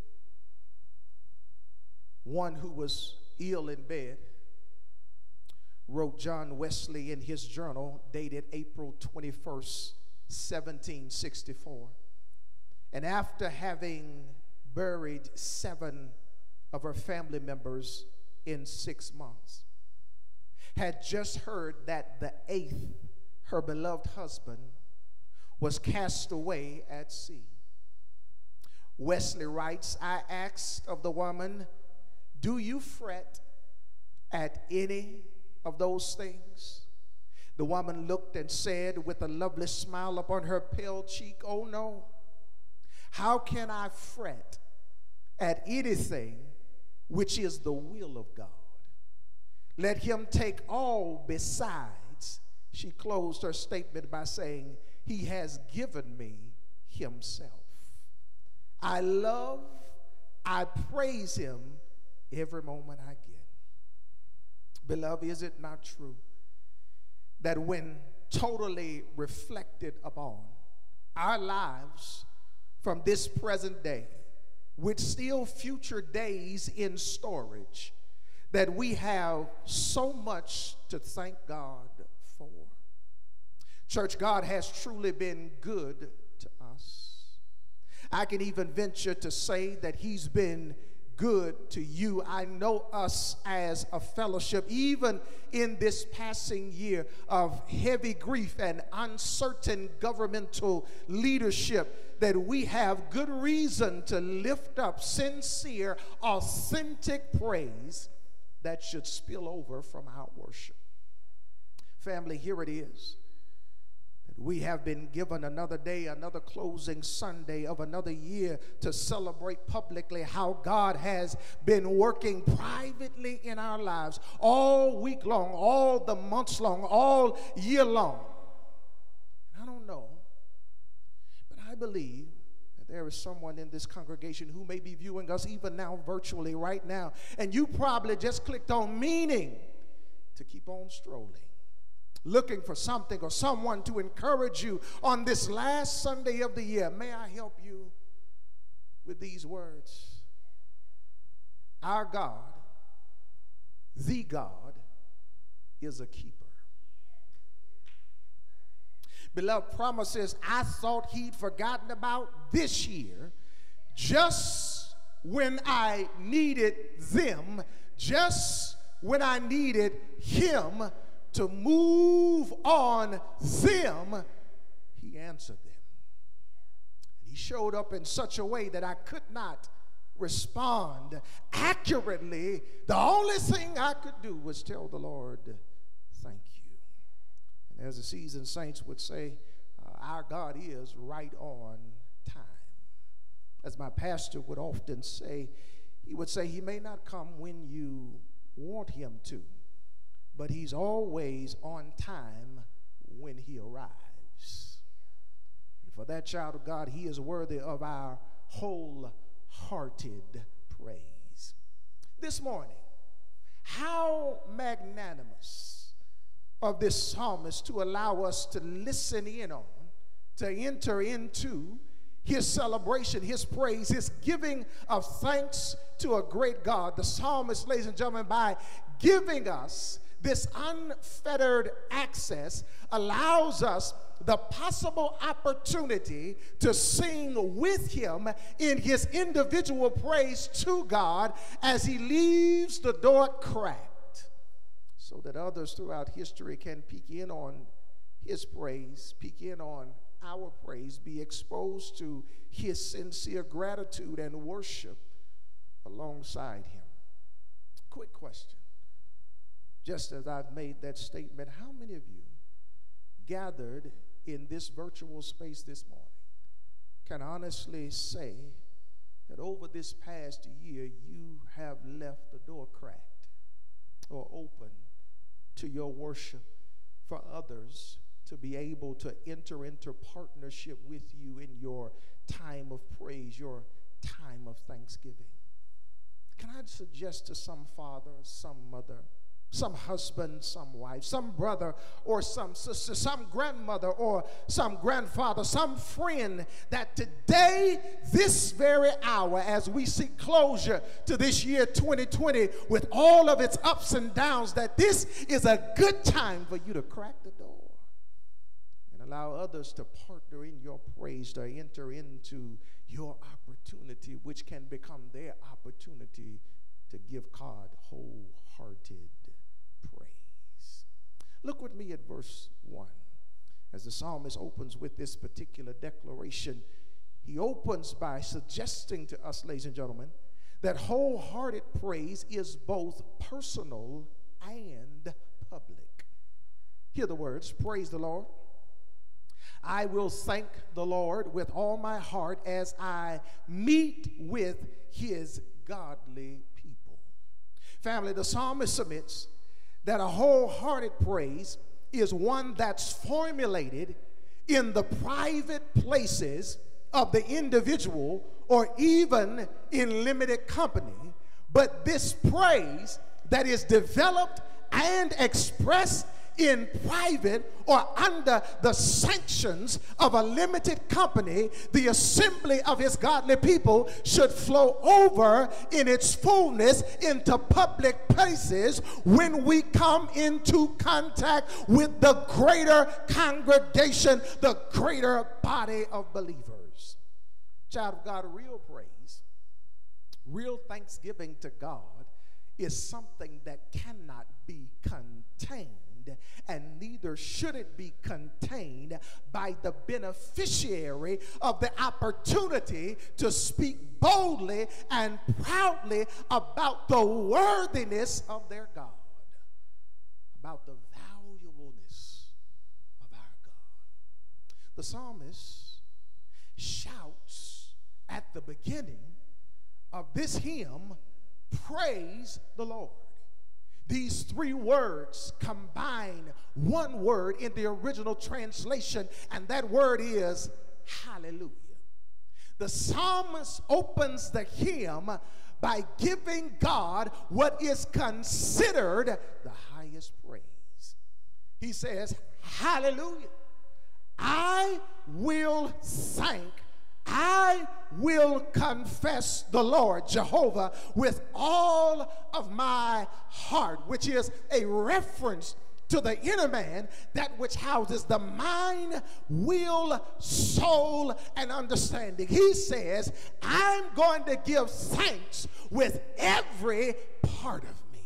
one who was ill in bed. Wrote John Wesley in his journal dated April twenty-first, seventeen sixty-four. And after having buried seven of her family members in six months, had just heard that the eighth, her beloved husband, was cast away at sea. Wesley writes, I asked of the woman, do you fret at any of those things? The woman looked and said with a lovely smile upon her pale cheek, oh no, how can I fret at anything which is the will of God? Let him take all besides. She closed her statement by saying, he has given me himself. I love, I praise him every moment I get. Beloved, is it not true that when totally reflected upon, our lives from this present day, with still future days in storage, that we have so much to thank God for? Church, God has truly been good to us. I can even venture to say that he's been good to you. I know us as a fellowship, even in this passing year of heavy grief and uncertain governmental leadership, that we have good reason to lift up sincere, authentic praise that should spill over from our worship. Family, here it is, that We have been given another day, another closing Sunday of another year to celebrate publicly how God has been working privately in our lives all week long, all the months long, all year long. I don't know, but I believe that there is someone in this congregation who may be viewing us even now virtually right now, and you probably just clicked on meaning to keep on strolling, looking for something or someone to encourage you on this last Sunday of the year. May I help you with these words? Our God, the God, is a keeper. Beloved, promises I thought he'd forgotten about this year, just when I needed them, just when I needed him to move on them, he answered them. And he showed up in such a way that I could not respond accurately. The only thing I could do was tell the Lord, thank you. And as the seasoned saints would say, uh, our God is right on time. As my pastor would often say, he would say he may not come when you want him to, but he's always on time when he arrives. And for that child of God, he is worthy of our wholehearted praise. This morning, how magnanimous of this psalmist to allow us to listen in on, to enter into his celebration, his praise, his giving of thanks to a great God. The psalmist, ladies and gentlemen, by giving us this unfettered access, allows us the possible opportunity to sing with him in his individual praise to God as he leaves the door cracked, so that others throughout history can peek in on his praise, peek in on our praise, be exposed to his sincere gratitude and worship alongside him. Quick question. Just as I've made that statement, how many of you gathered in this virtual space this morning can honestly say that over this past year you have left the door cracked or open to your worship for others to be able to enter into partnership with you in your time of praise, your time of thanksgiving? Can I suggest to some father, some mother, some husband, some wife, some brother or some sister, some grandmother or some grandfather, some friend, that today, this very hour, as we seek closure to this year twenty twenty with all of its ups and downs, that this is a good time for you to crack the door and allow others to partner in your praise, to enter into your opportunity, which can become their opportunity to give God wholehearted praise. Look with me at verse one. As the psalmist opens with this particular declaration, he opens by suggesting to us, ladies and gentlemen, that wholehearted praise is both personal and public. Hear the words, praise the Lord. I will thank the Lord with all my heart as I meet with his godly people. Family, the psalmist submits that a wholehearted praise is one that's formulated in the private places of the individual or even in limited company, but this praise that is developed and expressed in private or under the sanctions of a limited company, the assembly of his godly people, should flow over in its fullness into public places when we come into contact with the greater congregation, the greater body of believers. Child of God, real praise, real thanksgiving to God is something that cannot be contained, and neither should it be contained by the beneficiary of the opportunity to speak boldly and proudly about the worthiness of their God, about the valuableness of our God. the psalmist shouts at the beginning of this hymn, praise the Lord. These three words combine one word in the original translation, and that word is hallelujah. The psalmist opens the hymn by giving God what is considered the highest praise. He says, hallelujah. I will thank, I will confess the Lord, Jehovah, with all of my heart, which is a reference to the inner man, that which houses the mind, will, soul, and understanding. He says, I'm going to give thanks with every part of me.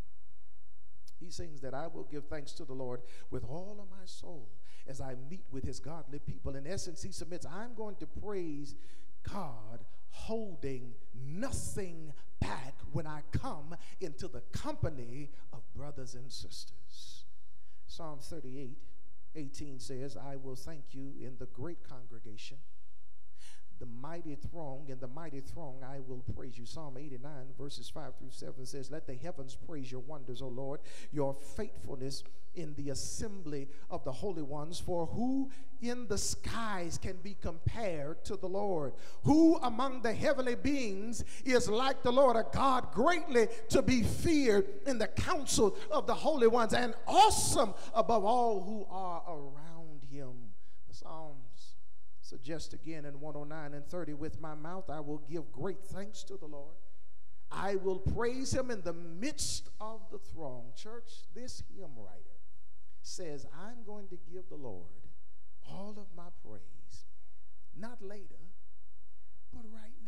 He sings that I will give thanks to the Lord with all of my soul as I meet with his godly people. In essence, he submits, I'm going to praise God holding nothing back when I come into the company of brothers and sisters. Psalm thirty-eight, eighteen says, I will thank you in the great congregation, the mighty throng, in the mighty throng I will praise you. Psalm eighty-nine, verses five through seven says, let the heavens praise your wonders, O Lord, your faithfulness in the assembly of the holy ones. For who in the skies can be compared to the Lord? Who among the heavenly beings is like the Lord, a God greatly to be feared in the council of the holy ones, and awesome above all who are around him? The Psalms suggest again in one oh nine and thirty, with my mouth I will give great thanks to the Lord. I will praise him in the midst of the throng. Church, this hymn writer says, I'm going to give the Lord all of my praise, not later, but right now.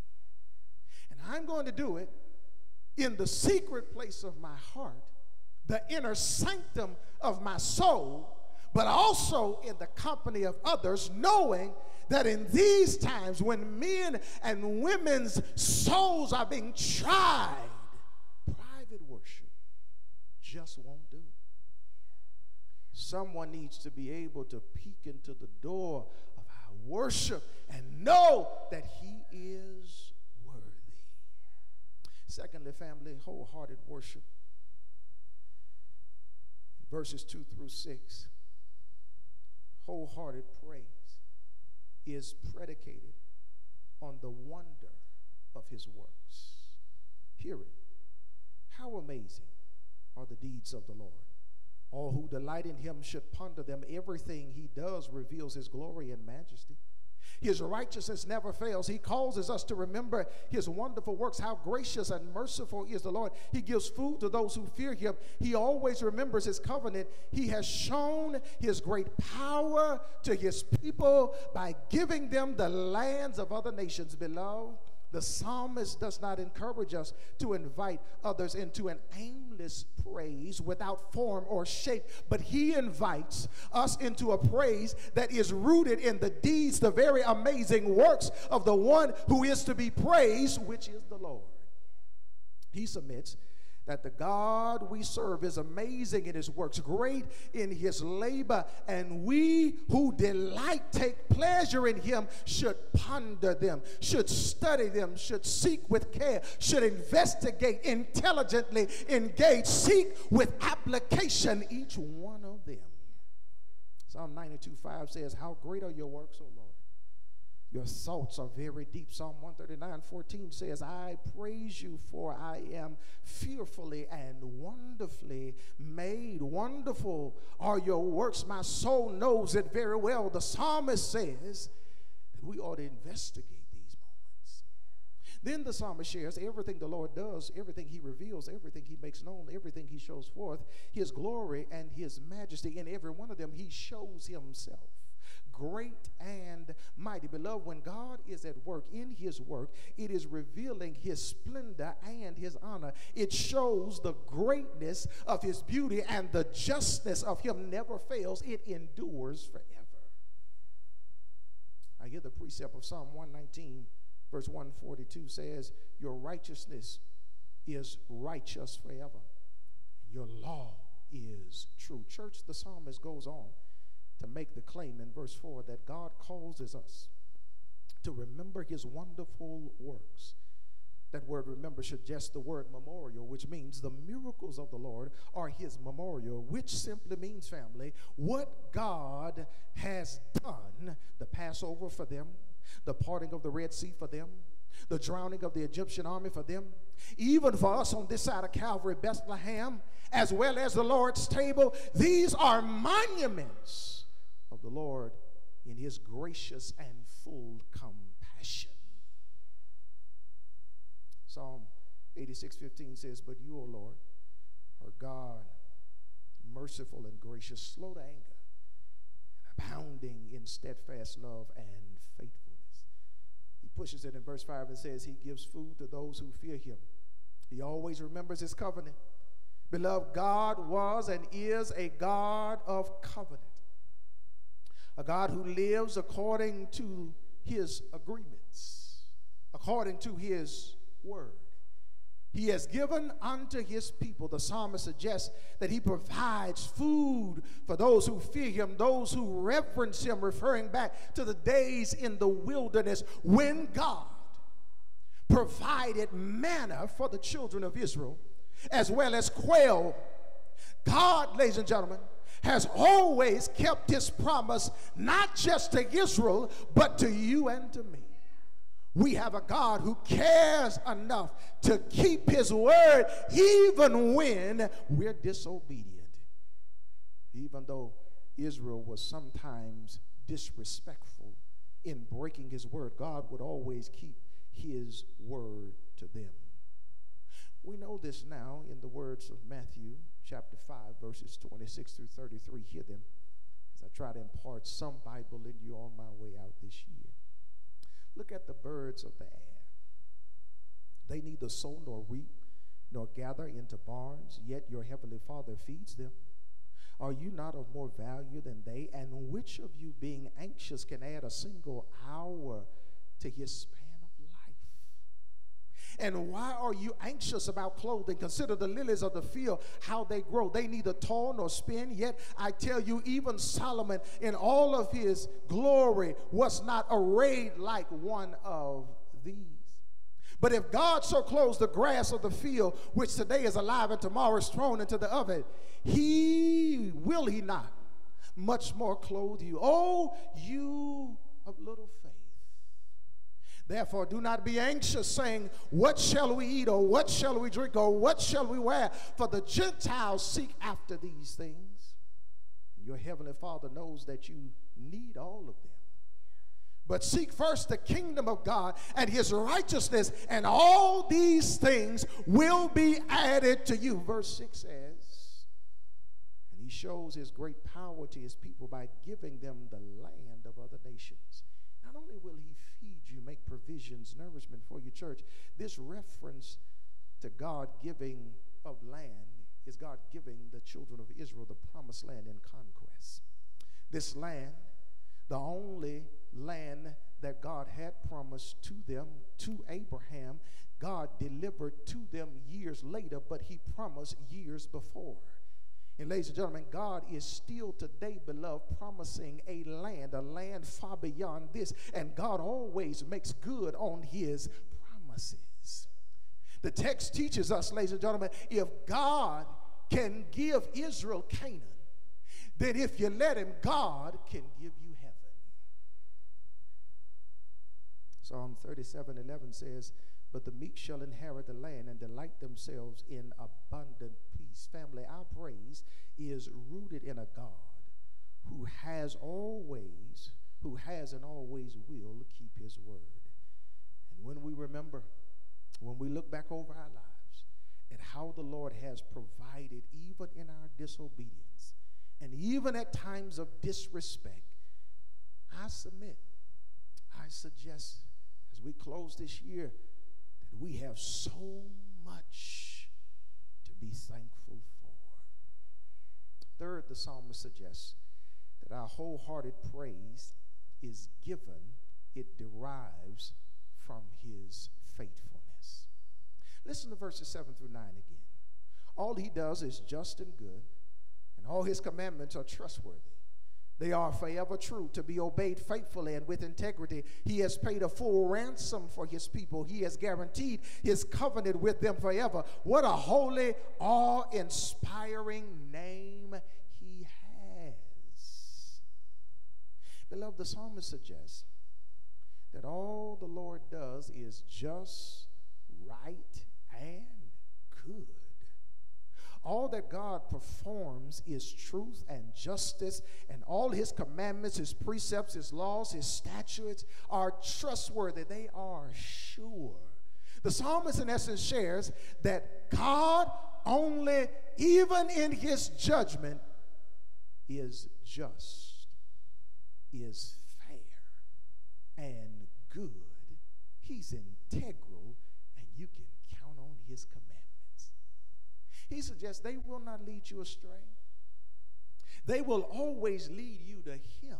And I'm going to do it in the secret place of my heart, the inner sanctum of my soul, but also in the company of others, knowing that in these times when men and women's souls are being tried, private worship just won't do. Someone needs to be able to peek into the door of our worship and know that he is worthy. Secondly, family, wholehearted worship. Verses two through six. Wholehearted praise is predicated on the wonder of his works. Hear it. How amazing are the deeds of the Lord. All who delight in him should ponder them. Everything he does reveals his glory and majesty. His righteousness never fails. He causes us to remember his wonderful works. How gracious and merciful is the Lord. He gives food to those who fear him. He always remembers his covenant. He has shown his great power to his people by giving them the lands of other nations. Beloved, the psalmist does not encourage us to invite others into an aimless praise without form or shape, but he invites us into a praise that is rooted in the deeds, the very amazing works of the one who is to be praised, which is the Lord. He submits that the God we serve is amazing in his works, great in his labor, and we who delight, take pleasure in him, should ponder them, should study them, should seek with care, should investigate intelligently, engage, seek with application each one of them. Psalm ninety-two five says, how great are your works, O Lord. Your thoughts are very deep. Psalm one thirty-nine fourteen says, I praise you, for I am fearfully and wonderfully made. Wonderful are your works. My soul knows it very well. The psalmist says that we ought to investigate these moments. Then the psalmist shares everything the Lord does, everything he reveals, everything he makes known, everything he shows forth, his glory and his majesty. In every one of them, he shows himself great and mighty. Beloved, when God is at work in his work, it is revealing his splendor and his honor. It shows the greatness of his beauty, and the justness of him never fails. It endures forever. I hear the precept of Psalm one nineteen, verse one forty-two says, your righteousness is righteous forever. Your law is true. Church, the psalmist goes on to make the claim in verse four that God causes us to remember his wonderful works. That word remember suggests the word memorial, which means the miracles of the Lord are his memorial, which simply means, family, what God has done, the Passover for them, the parting of the Red Sea for them, the drowning of the Egyptian army for them, even for us on this side of Calvary, Bethlehem, as well as the Lord's table. These are monuments of the Lord in his gracious and full compassion. Psalm eighty-six fifteen says, but you, O Lord, are God, merciful and gracious, slow to anger, and abounding in steadfast love and faithfulness. He pushes it in verse five and says he gives food to those who fear him. He always remembers his covenant. Beloved, God was and is a God of covenant, a God who lives according to his agreements, according to his word. He has given unto his people. The psalmist suggests that he provides food for those who fear him, those who reverence him, referring back to the days in the wilderness when God provided manna for the children of Israel, as well as quail. God, ladies and gentlemen, has always kept his promise, not just to Israel, but to you and to me. We have a God who cares enough to keep his word even when we're disobedient. Even though Israel was sometimes disrespectful in breaking his word, God would always keep his word to them. We know this now in the words of Matthew chapter five, verses twenty-six through thirty-three. Hear them as I try to impart some Bible in you on my way out this year. Look at the birds of the air. They neither sow nor reap nor gather into barns, yet your heavenly Father feeds them. Are you not of more value than they? And which of you, being anxious, can add a single hour to his span of life? And why are you anxious about clothing? Consider the lilies of the field, how they grow. They neither toil nor spin. Yet I tell you, even Solomon in all of his glory was not arrayed like one of these. But if God so clothes the grass of the field, which today is alive and tomorrow is thrown into the oven, he, will he not much more clothe you? Oh, you of little faith. Therefore, do not be anxious, saying, what shall we eat, or what shall we drink, or what shall we wear? For the Gentiles seek after these things. And your heavenly Father knows that you need all of them. But seek first the kingdom of God and his righteousness, and all these things will be added to you. Verse six says, and he shows his great power to his people by giving them the land of other nations. Not only will he feed you, make provisions, nourishment for your church, this reference to God giving of land is God giving the children of Israel the promised land in conquest. This land, the only land that God had promised to them, to Abraham, God delivered to them years later, but he promised years before. And ladies and gentlemen, God is still today, beloved, promising a land, a land far beyond this. And God always makes good on his promises. The text teaches us, ladies and gentlemen, if God can give Israel Canaan, then if you let him, God can give you heaven. Psalm thirty-seven eleven says, but the meek shall inherit the land and delight themselves in abundant peace. Family, our praise is rooted in a God who has always, who has and always will keep his word. And when we remember, when we look back over our lives at how the Lord has provided even in our disobedience and even at times of disrespect, I submit, I suggest as we close this year that we have so much to be thankful for. Third, the psalmist suggests that our wholehearted praise is given, it derives from his faithfulness. Listen to verses seven through nine again. All he does is just and good, and all his commandments are trustworthy. They are forever true, to be obeyed faithfully and with integrity. He has paid a full ransom for his people. He has guaranteed his covenant with them forever. What a holy, awe-inspiring name he has. Beloved, the psalmist suggests that all the Lord does is just, right, and good. All that God performs is truth and justice, and all his commandments, his precepts, his laws, his statutes are trustworthy. They are sure. The psalmist, in essence, shares that God only, even in his judgment, is just, is fair, and good. He's integral, and you can count on his commandments. He suggests they will not lead you astray. They will always lead you to him.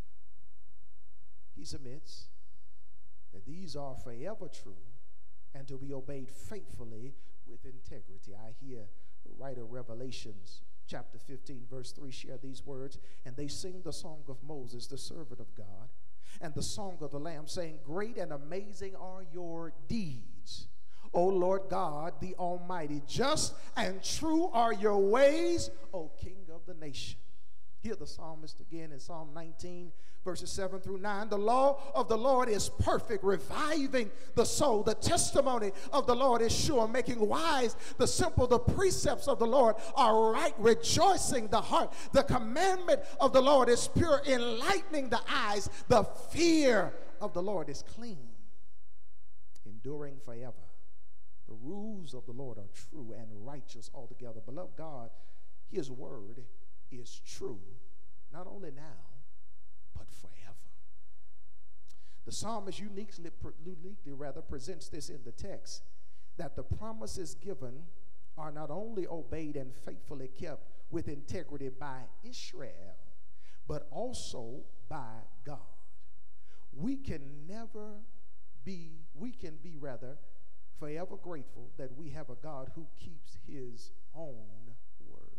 He submits that these are forever true and to be obeyed faithfully with integrity. I hear the writer of Revelations chapter fifteen verse three share these words, and they sing the song of Moses, the servant of God, and the song of the Lamb, saying, great and amazing are your deeds, O Lord God, the Almighty. Just and true are your ways, O King of the nation. Hear the psalmist again in Psalm nineteen, verses seven through nine. The law of the Lord is perfect, reviving the soul. The testimony of the Lord is sure, making wise the simple. The precepts of the Lord are right, rejoicing the heart. The commandment of the Lord is pure, enlightening the eyes. The fear of the Lord is clean, enduring forever. The rules of the Lord are true and righteous altogether. Beloved God, his word is true, not only now, but forever. The psalmist uniquely, uniquely rather presents this in the text, that the promises given are not only obeyed and faithfully kept with integrity by Israel, but also by God. We can never be, we can be rather forever grateful that we have a God who keeps his own word.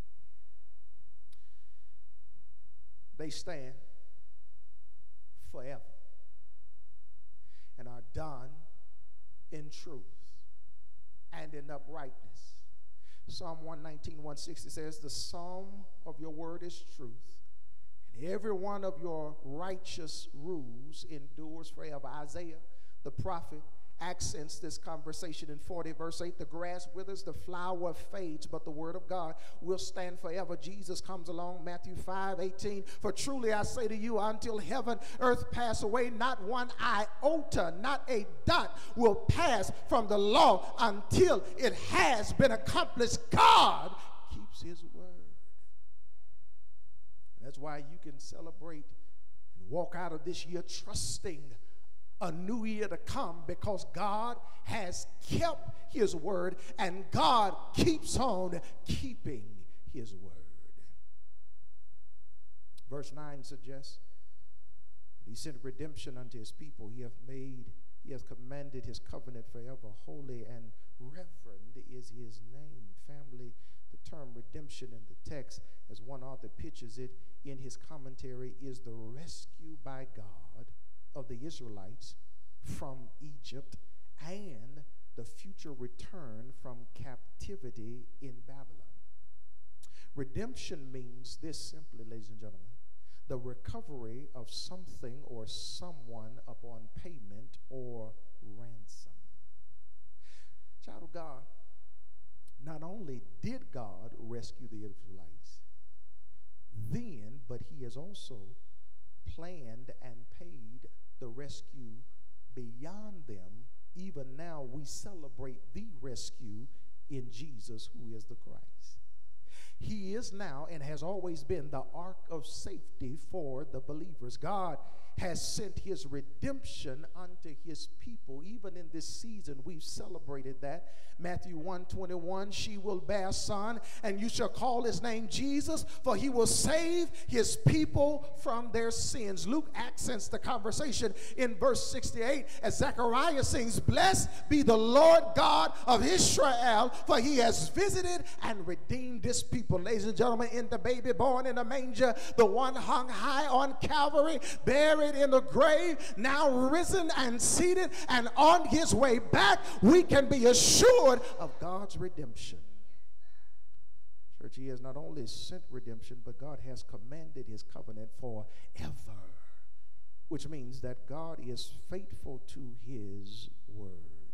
They stand forever and are done in truth and in uprightness. Psalm one nineteen, one sixty says, the psalm of your word is truth, and every one of your righteous rules endures forever. Isaiah, the prophet, accents this conversation in forty verse eight. The grass withers, the flower fades, but the word of God will stand forever. Jesus comes along, Matthew five eighteen. For truly I say to you, until heaven, earth pass away, not one iota, not a dot will pass from the law until it has been accomplished. God keeps his word. And that's why you can celebrate and walk out of this year trusting a new year to come, because God has kept his word and God keeps on keeping his word. Verse nine suggests that he sent redemption unto his people. He hath made, he hath commanded his covenant forever. Holy and reverend is his name. Family, the term redemption in the text, as one author pictures it in his commentary, is the rescue by God of the Israelites from Egypt and the future return from captivity in Babylon. Redemption means this simply, ladies and gentlemen: the recovery of something or someone upon payment or ransom. Child of God, not only did God rescue the Israelites then, but he has also planned and paid the rescue beyond them. Even now we celebrate the rescue in Jesus, who is the Christ. He is now and has always been the ark of safety for the believers. God has sent his redemption unto his people. Even in this season, we've celebrated that. Matthew one twenty-one, she will bear a son, and you shall call his name Jesus, for he will save his people from their sins. Luke accents the conversation in verse sixty-eight as Zechariah sings, blessed be the Lord God of Israel, for he has visited and redeemed this this people, ladies and gentlemen, in the baby born in a manger, the one hung high on Calvary, buried in the grave, now risen and seated and on his way back, we can be assured of God's redemption. Church, he has not only sent redemption, but God has commanded his covenant forever, which means that God is faithful to his word.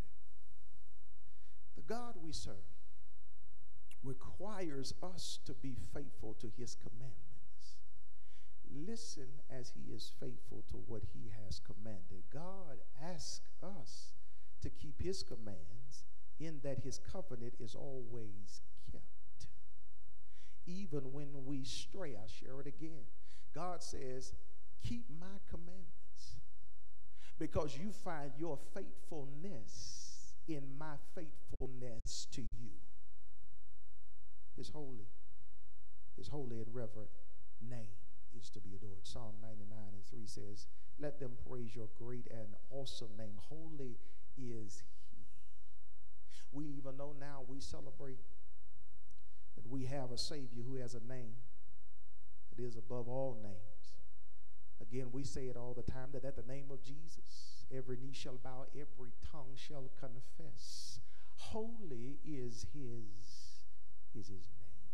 The God we serve requires us to be faithful to his commandments. Listen as he is faithful to what he has commanded. God asks us to keep his commands in that his covenant is always kept. Even when we stray, I'll share it again. God says, keep my commandments because you find your faithfulness in my faithfulness to you. His holy, his holy and reverent name is to be adored. Psalm ninety-nine and three says, let them praise your great and awesome name. Holy is he. We even know now we celebrate that we have a Savior who has a name that is above all names. Again, we say it all the time that at the name of Jesus, every knee shall bow, every tongue shall confess. Holy is his is his name.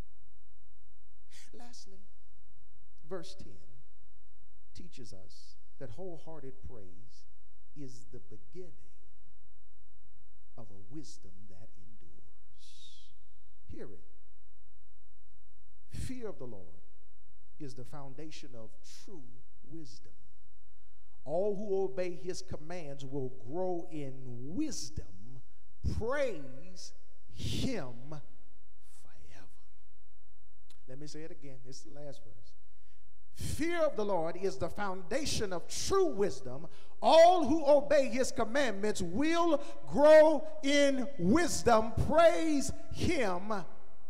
Lastly, verse ten teaches us that wholehearted praise is the beginning of a wisdom that endures. Hear it. Fear of the Lord is the foundation of true wisdom. All who obey his commands will grow in wisdom. Praise him forever. Let me say it again. It's the last verse. Fear of the Lord is the foundation of true wisdom. All who obey his commandments will grow in wisdom. Praise him forever.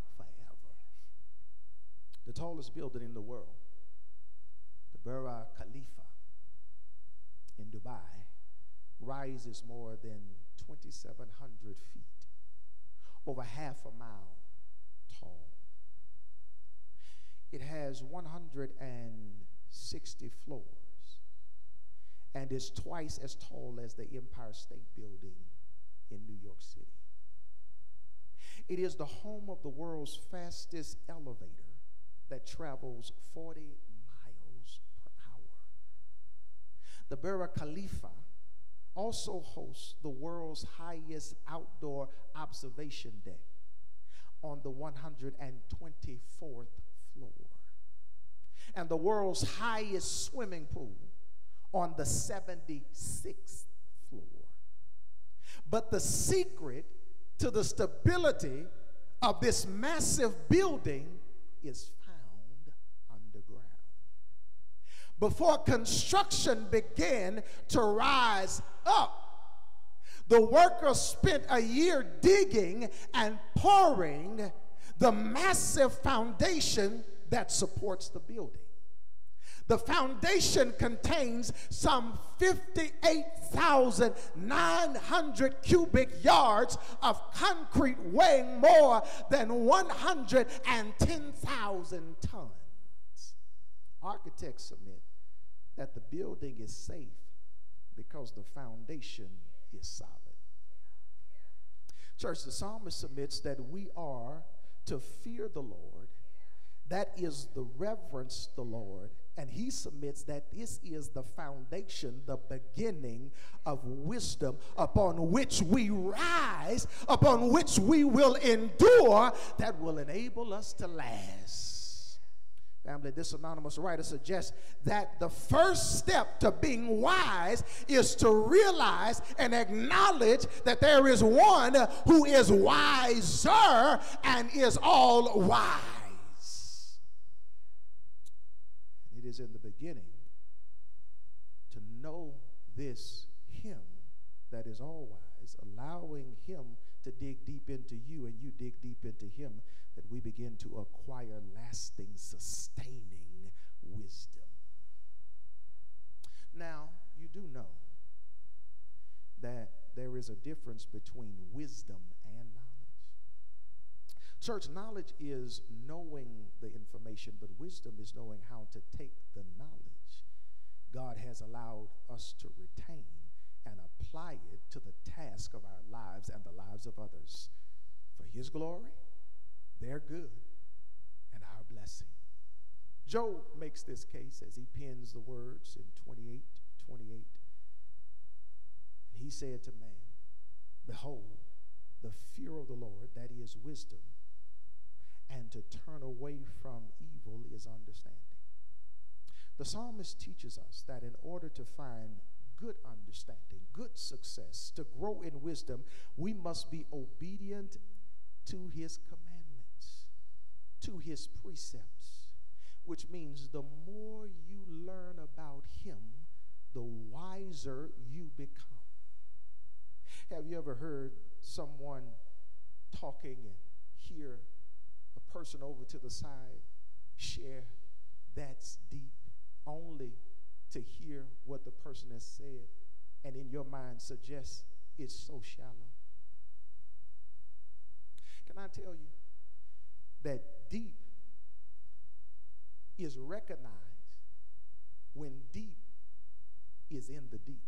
The tallest building in the world, the Burj Khalifa in Dubai, rises more than twenty-seven hundred feet, over half a mile tall. It has one hundred sixty floors and is twice as tall as the Empire State Building in New York City. It is the home of the world's fastest elevator that travels forty miles per hour. The Burj Khalifa also hosts the world's highest outdoor observation deck on the one hundred twenty-fourth floor, and the world's highest swimming pool on the seventy-sixth floor. But the secret to the stability of this massive building is found underground. Before construction began to rise up, the workers spent a year digging and pouring the massive foundation that supports the building. The foundation contains some fifty-eight thousand nine hundred cubic yards of concrete weighing more than one hundred ten thousand tons. Architects submit that the building is safe because the foundation is solid. Church, the psalmist submits that we are to fear the Lord. That is the reverence the Lord. And he submits that this is the foundation, the beginning of wisdom upon which we rise, upon which we will endure, that will enable us to last. Family, this anonymous writer suggests that the first step to being wise is to realize and acknowledge that there is one who is wiser and is all wise. It is in the beginning to know this him that is all wise, allowing him to dig deep into you and you dig deep into him, that we begin to acquire lasting, sustaining wisdom. Now, you do know that there is a difference between wisdom and knowledge. Church, knowledge is knowing the information, but wisdom is knowing how to take the knowledge God has allowed us to retain and apply it to the task of our lives and the lives of others for his glory, their good, and our blessing. Job makes this case as he pens the words in twenty-eight twenty-eight. And he said to man, behold, the fear of the Lord, that is wisdom, and to turn away from evil is understanding. The psalmist teaches us that in order to find good understanding, good success, to grow in wisdom, we must be obedient to his commandments, to his precepts, which means the more you learn about him, the wiser you become. Have you ever heard someone talking and hear a person over to the side share, "That's deep," only to hear what the person has said and in your mind suggest it's so shallow? Can I tell you that deep is recognized when deep is in the deep?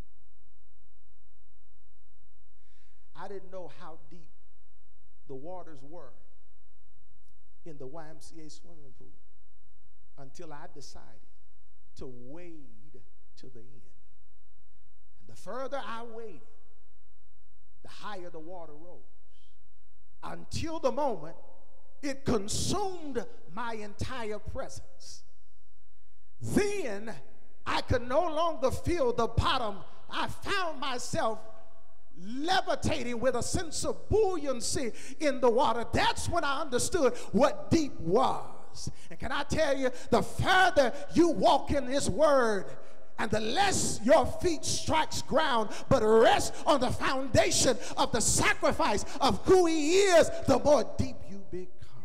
I didn't know how deep the waters were in the Y M C A swimming pool until I decided to wade to the end. And the further I waded, the higher the water rose, until the moment it consumed my entire presence. Then I could no longer feel the bottom. I found myself levitating with a sense of buoyancy in the water. That's when I understood what deep was. And can I tell you, the further you walk in his word, and the less your feet strikes ground, but rest on the foundation of the sacrifice of who he is, the more deep you become.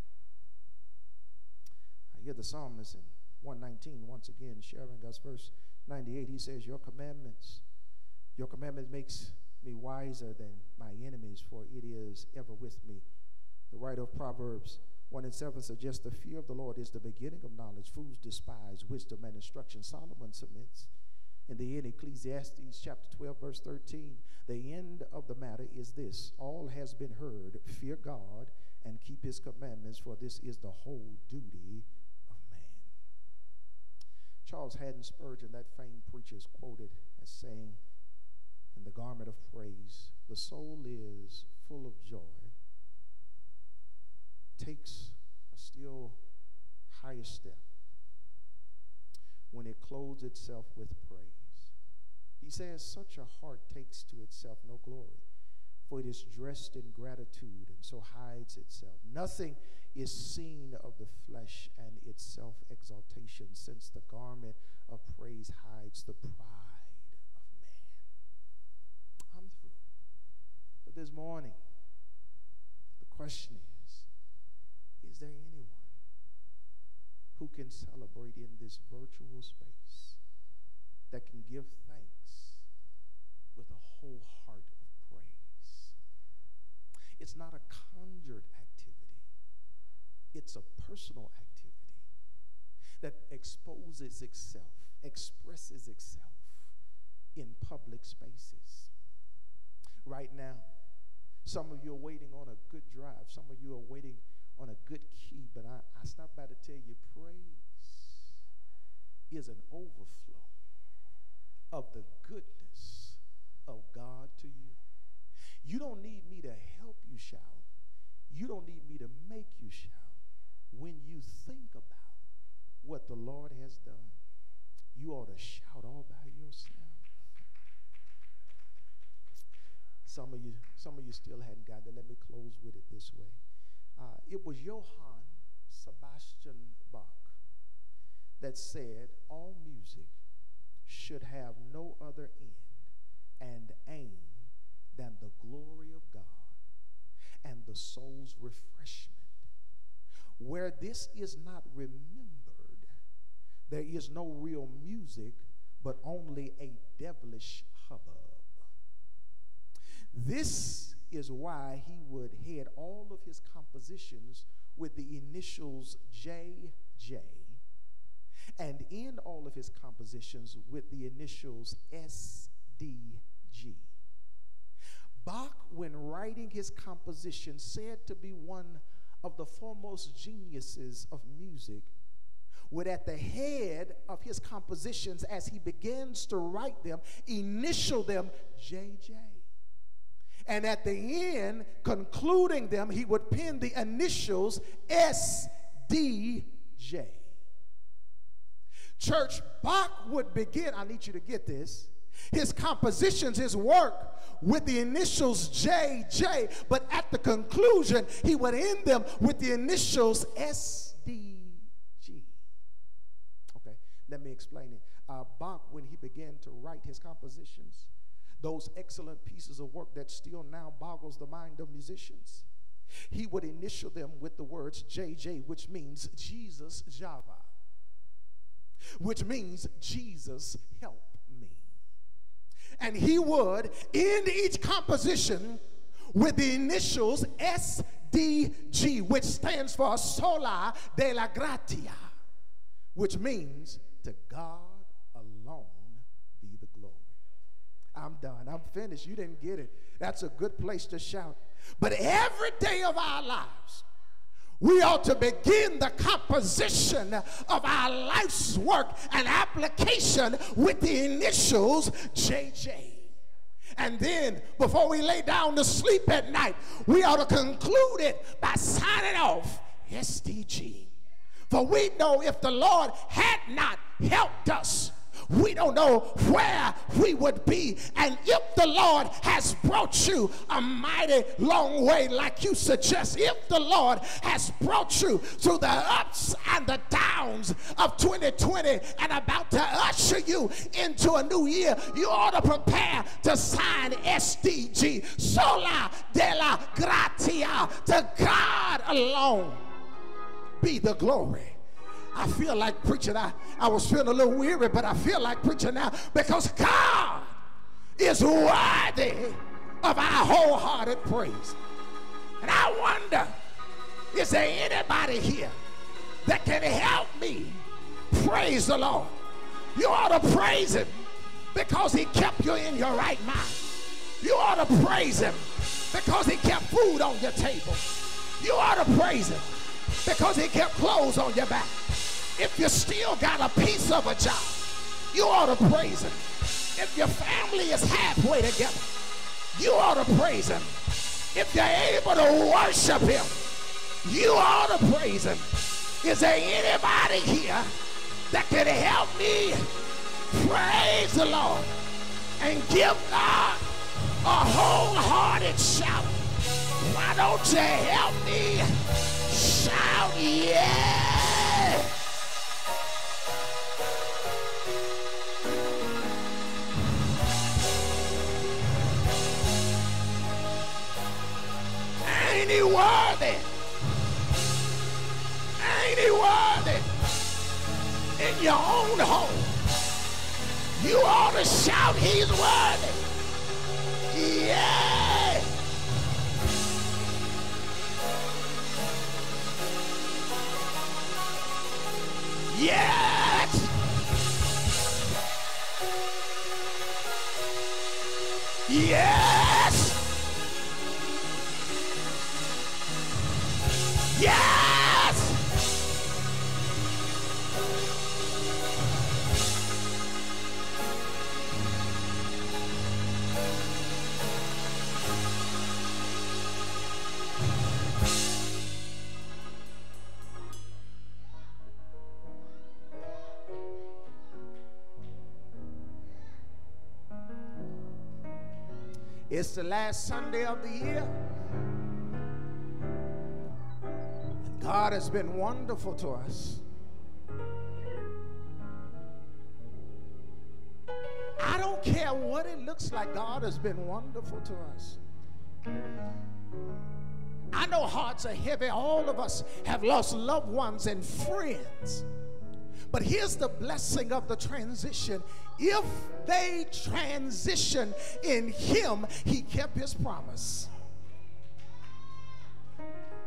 I hear the psalmist in one nineteen once again sharing us verse ninety-eight. He says, your commandments, your commandment makes me wiser than my enemies, for it is ever with me. The writer of Proverbs one and seven suggests the fear of the Lord is the beginning of knowledge. Fools despise wisdom and instruction. Solomon submits. In the end, Ecclesiastes chapter twelve, verse thirteen, the end of the matter is this: all has been heard. Fear God and keep his commandments, for this is the whole duty of man. Charles Haddon Spurgeon, that famed preacher, is quoted as saying, in the garment of praise, the soul is full of joy, takes a still higher step when it clothes itself with praise. He says, such a heart takes to itself no glory, for it is dressed in gratitude and so hides itself. Nothing is seen of the flesh and its self-exaltation, since the garment of praise hides the pride. I'm through. But this morning, the question is, is there anyone who can celebrate in this virtual space that can give thanks with a whole heart of praise? It's not a conjured activity. It's a personal activity that exposes itself, expresses itself in public spaces. Right now, some of you are waiting on a good drive. Some of you are waiting on a good key. But I, I stopped by to tell you, praise is an overflow of the goodness of God to you. You don't need me to help you shout. You don't need me to make you shout. When you think about what the Lord has done, you ought to shout all by yourself. Some of you, some of you still hadn't gotten it. Let me close with it this way. Uh, it was Johann Sebastian Bach that said, all music should have no other end and aim than the glory of God and the soul's refreshment. Where this is not remembered, there is no real music, but only a devilish hubbub. This is why he would head all of his compositions with the initials J J, and end all of his compositions with the initials S D G. Bach, when writing his composition, said to be one of the foremost geniuses of music, would at the head of his compositions, as he begins to write them, initial them J J. And at the end, concluding them, he would pen the initials S D J. Church, Bach would begin, I need you to get this, his compositions, his work with the initials J J, but at the conclusion, he would end them with the initials S D G. Okay, let me explain it. Uh, Bach, when he began to write his compositions, those excellent pieces of work that still now boggles the mind of musicians, he would initial them with the words J J, which means Jesus Java, which means Jesus help me. And he would end each composition with the initials S D G, which stands for Sola de la Gratia, which means to God alone be the glory. I'm done. I'm finished. You didn't get it. That's a good place to shout. But every day of our lives, we ought to begin the composition of our life's work and application with the initials J J. And then, before we lay down to sleep at night, we ought to conclude it by signing off S D G. For we know if the Lord had not helped us, we don't know where we would be. And if the Lord has brought you a mighty long way, like you suggest, if the Lord has brought you through the ups and the downs of twenty twenty and about to usher you into a new year, you ought to prepare to sign S D G, Sola de la Gratia. To God alone be the glory. I feel like preaching. I, I was feeling a little weary, but I feel like preaching now because God is worthy of our wholehearted praise. And I wonder, is there anybody here that can help me praise the Lord? You ought to praise him because he kept you in your right mind. You ought to praise him because he kept food on your table. You ought to praise him because he kept clothes on your back. If you still got a piece of a job, you ought to praise him. If your family is halfway together, you ought to praise him. If you're able to worship him, you ought to praise him. Is there anybody here that can help me praise the Lord and give God a wholehearted shout? Why don't you help me shout yeah? Ain't he worthy? Ain't he worthy? In your own home, you ought to shout, he's worthy. Yeah. Yes. Yes. Yes! It's the last Sunday of the year. God has been wonderful to us. I don't care what it looks like, God has been wonderful to us. I know hearts are heavy. All of us have lost loved ones and friends. But here's the blessing of the transition. If they transition in him, he kept his promise.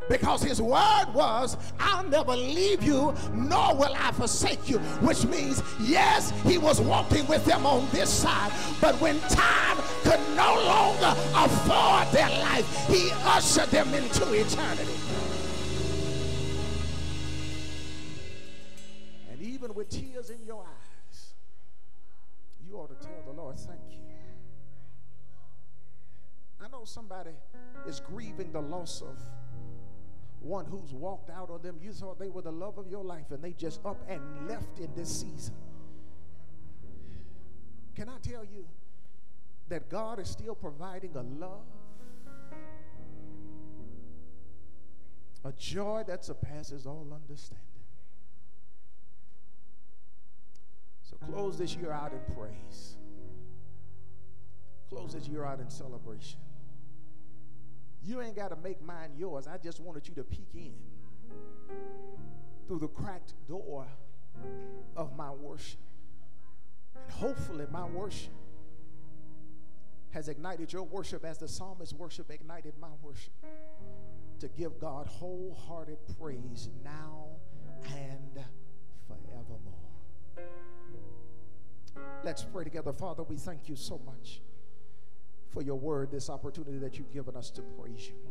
Because his word was, I'll never leave you, nor will I forsake you. Which means, yes, he was walking with them on this side, but when time could no longer afford their life, he ushered them into eternity. And even with tears in your eyes, you ought to tell the Lord, thank you. I know somebody is grieving the loss of one who's walked out on them. You thought they were the love of your life, and they just up and left in this season. Can I tell you that God is still providing a love, a joy that surpasses all understanding? So close this year out in praise. Close this year out in celebration. You ain't got to make mine yours. I just wanted you to peek in through the cracked door of my worship. And hopefully my worship has ignited your worship as the psalmist's worship ignited my worship, to give God wholehearted praise now and forevermore. Let's pray together. Father, we thank you so much for your word, this opportunity that you've given us to praise you,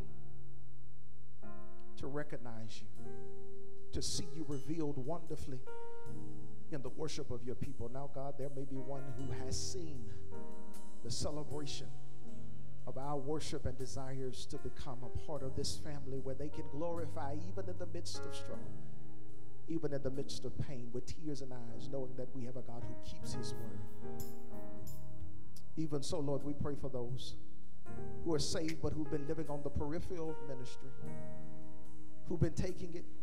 to recognize you, to see you revealed wonderfully in the worship of your people. Now, God, there may be one who has seen the celebration of our worship and desires to become a part of this family where they can glorify even in the midst of struggle, even in the midst of pain, with tears in eyes, knowing that we have a God who keeps his word. Even so, Lord, we pray for those who are saved but who've been living on the peripheral of ministry, who've been taking it,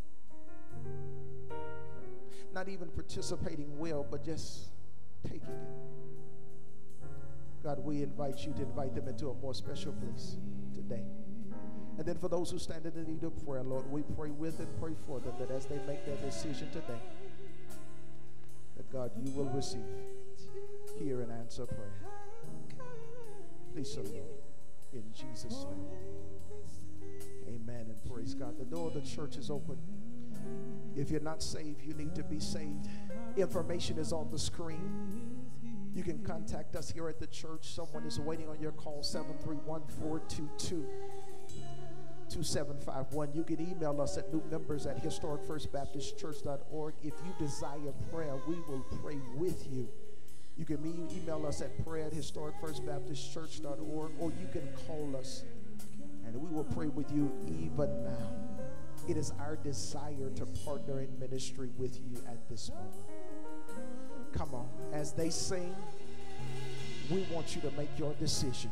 not even participating well, but just taking it. God, we invite you to invite them into a more special place today. And then for those who stand in the need of prayer, Lord, we pray with and pray for them that as they make their decision today, that God, you will receive, hear, and answer prayer. Please, so Lord, in Jesus' name. Amen and praise God. The door of the church is open. If you're not saved, you need to be saved. Information is on the screen. You can contact us here at the church. Someone is waiting on your call, seven three one, four two two, two seven five one. You can email us at new members at historic first baptist church dot org. If you desire prayer, we will pray with you. You can e- email us at prayer at historic first baptist church dot org, or you can call us, and we will pray with you even now. It is our desire to partner in ministry with you at this moment. Come on. As they sing, we want you to make your decision.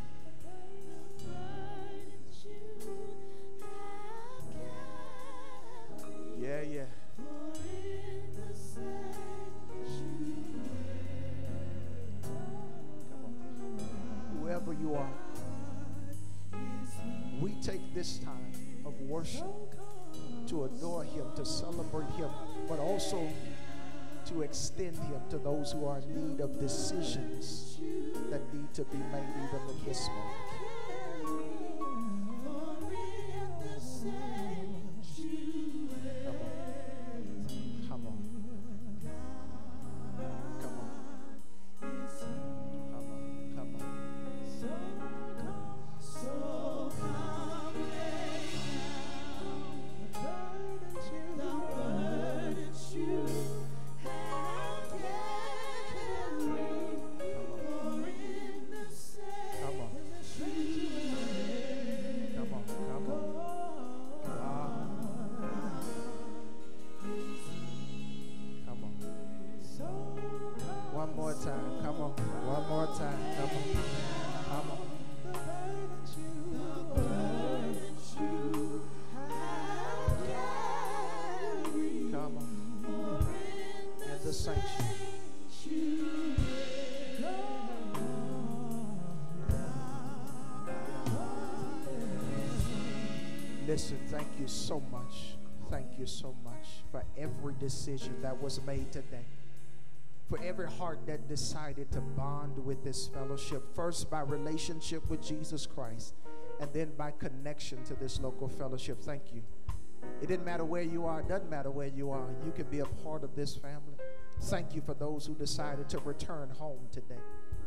Yeah, yeah. Come on. Whoever you are, we take this time of worship to adore him, to celebrate him, but also to extend him to those who are in need of decisions that need to be made even in this moment. Come on. Come on. Come on. Come on. Come on. One more time. Come on. One more time. Come on. Come on. Come on. And the sanctuary. Listen, thank you so much. Thank you so much for every decision that was made today. For every heart that decided to bond with this fellowship, first by relationship with Jesus Christ, and then by connection to this local fellowship. Thank you. It didn't matter where you are. It doesn't matter where you are. You can be a part of this family. Thank you for those who decided to return home today.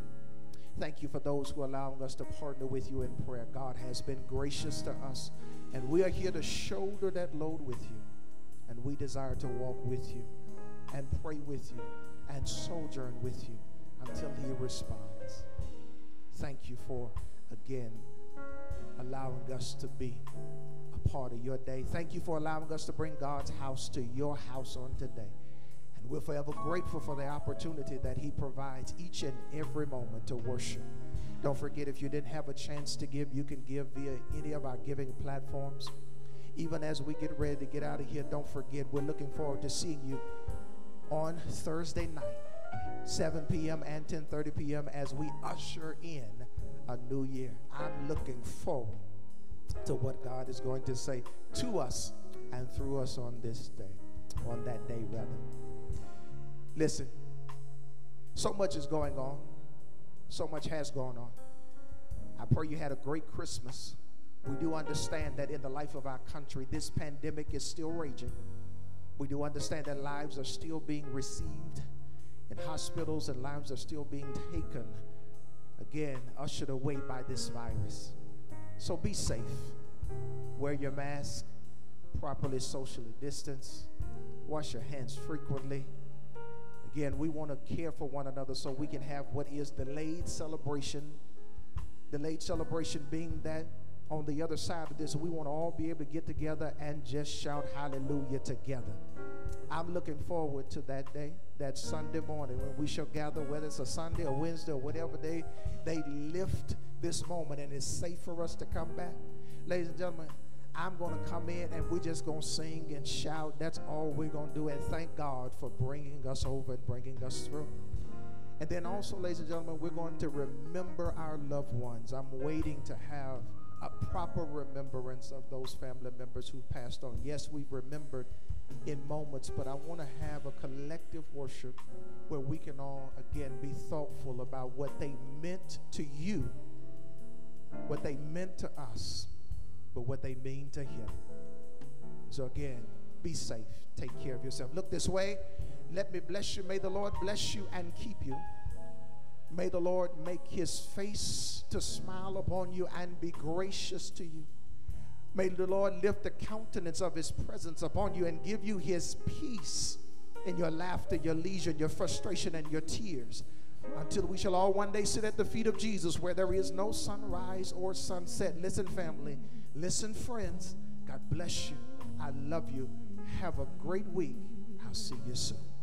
Thank you for those who are allowing us to partner with you in prayer. God has been gracious to us, and we are here to shoulder that load with you. And we desire to walk with you and pray with you and sojourn with you until he responds. Thank you for, again, allowing us to be a part of your day. Thank you for allowing us to bring God's house to your house on today. And we're forever grateful for the opportunity that he provides each and every moment to worship. Don't forget, if you didn't have a chance to give, you can give via any of our giving platforms. Even as we get ready to get out of here, don't forget, we're looking forward to seeing you on Thursday night, seven p.m. and ten thirty p.m. as we usher in a new year. I'm looking forward to what God is going to say to us and through us on this day, on that day rather. Listen, so much is going on. So much has gone on. I pray you had a great Christmas. We do understand that in the life of our country, this pandemic is still raging. We do understand that lives are still being received in hospitals and lives are still being taken, again, ushered away by this virus. So be safe. Wear your mask, properly socially distance, wash your hands frequently. Again, we want to care for one another so we can have what is delayed celebration. Delayed celebration being that on the other side of this, we want to all be able to get together and just shout hallelujah together. I'm looking forward to that day, that Sunday morning when we shall gather, whether it's a Sunday or Wednesday or whatever day they lift this moment and it's safe for us to come back. Ladies and gentlemen, I'm going to come in and we're just going to sing and shout. That's all we're going to do, and thank God for bringing us over and bringing us through. And then also, ladies and gentlemen, we're going to remember our loved ones. I'm waiting to have a proper remembrance of those family members who passed on. Yes, we've remembered in moments, but I want to have a collective worship where we can all, again, be thoughtful about what they meant to you, what they meant to us, but what they mean to him. So again, be safe. Take care of yourself. Look this way. Let me bless you. May the Lord bless you and keep you. May the Lord make his face to smile upon you and be gracious to you. May the Lord lift the countenance of his presence upon you and give you his peace in your laughter, your leisure, your frustration, and your tears, until we shall all one day sit at the feet of Jesus where there is no sunrise or sunset. Listen, family. Listen, friends. God bless you. I love you. Have a great week. I'll see you soon.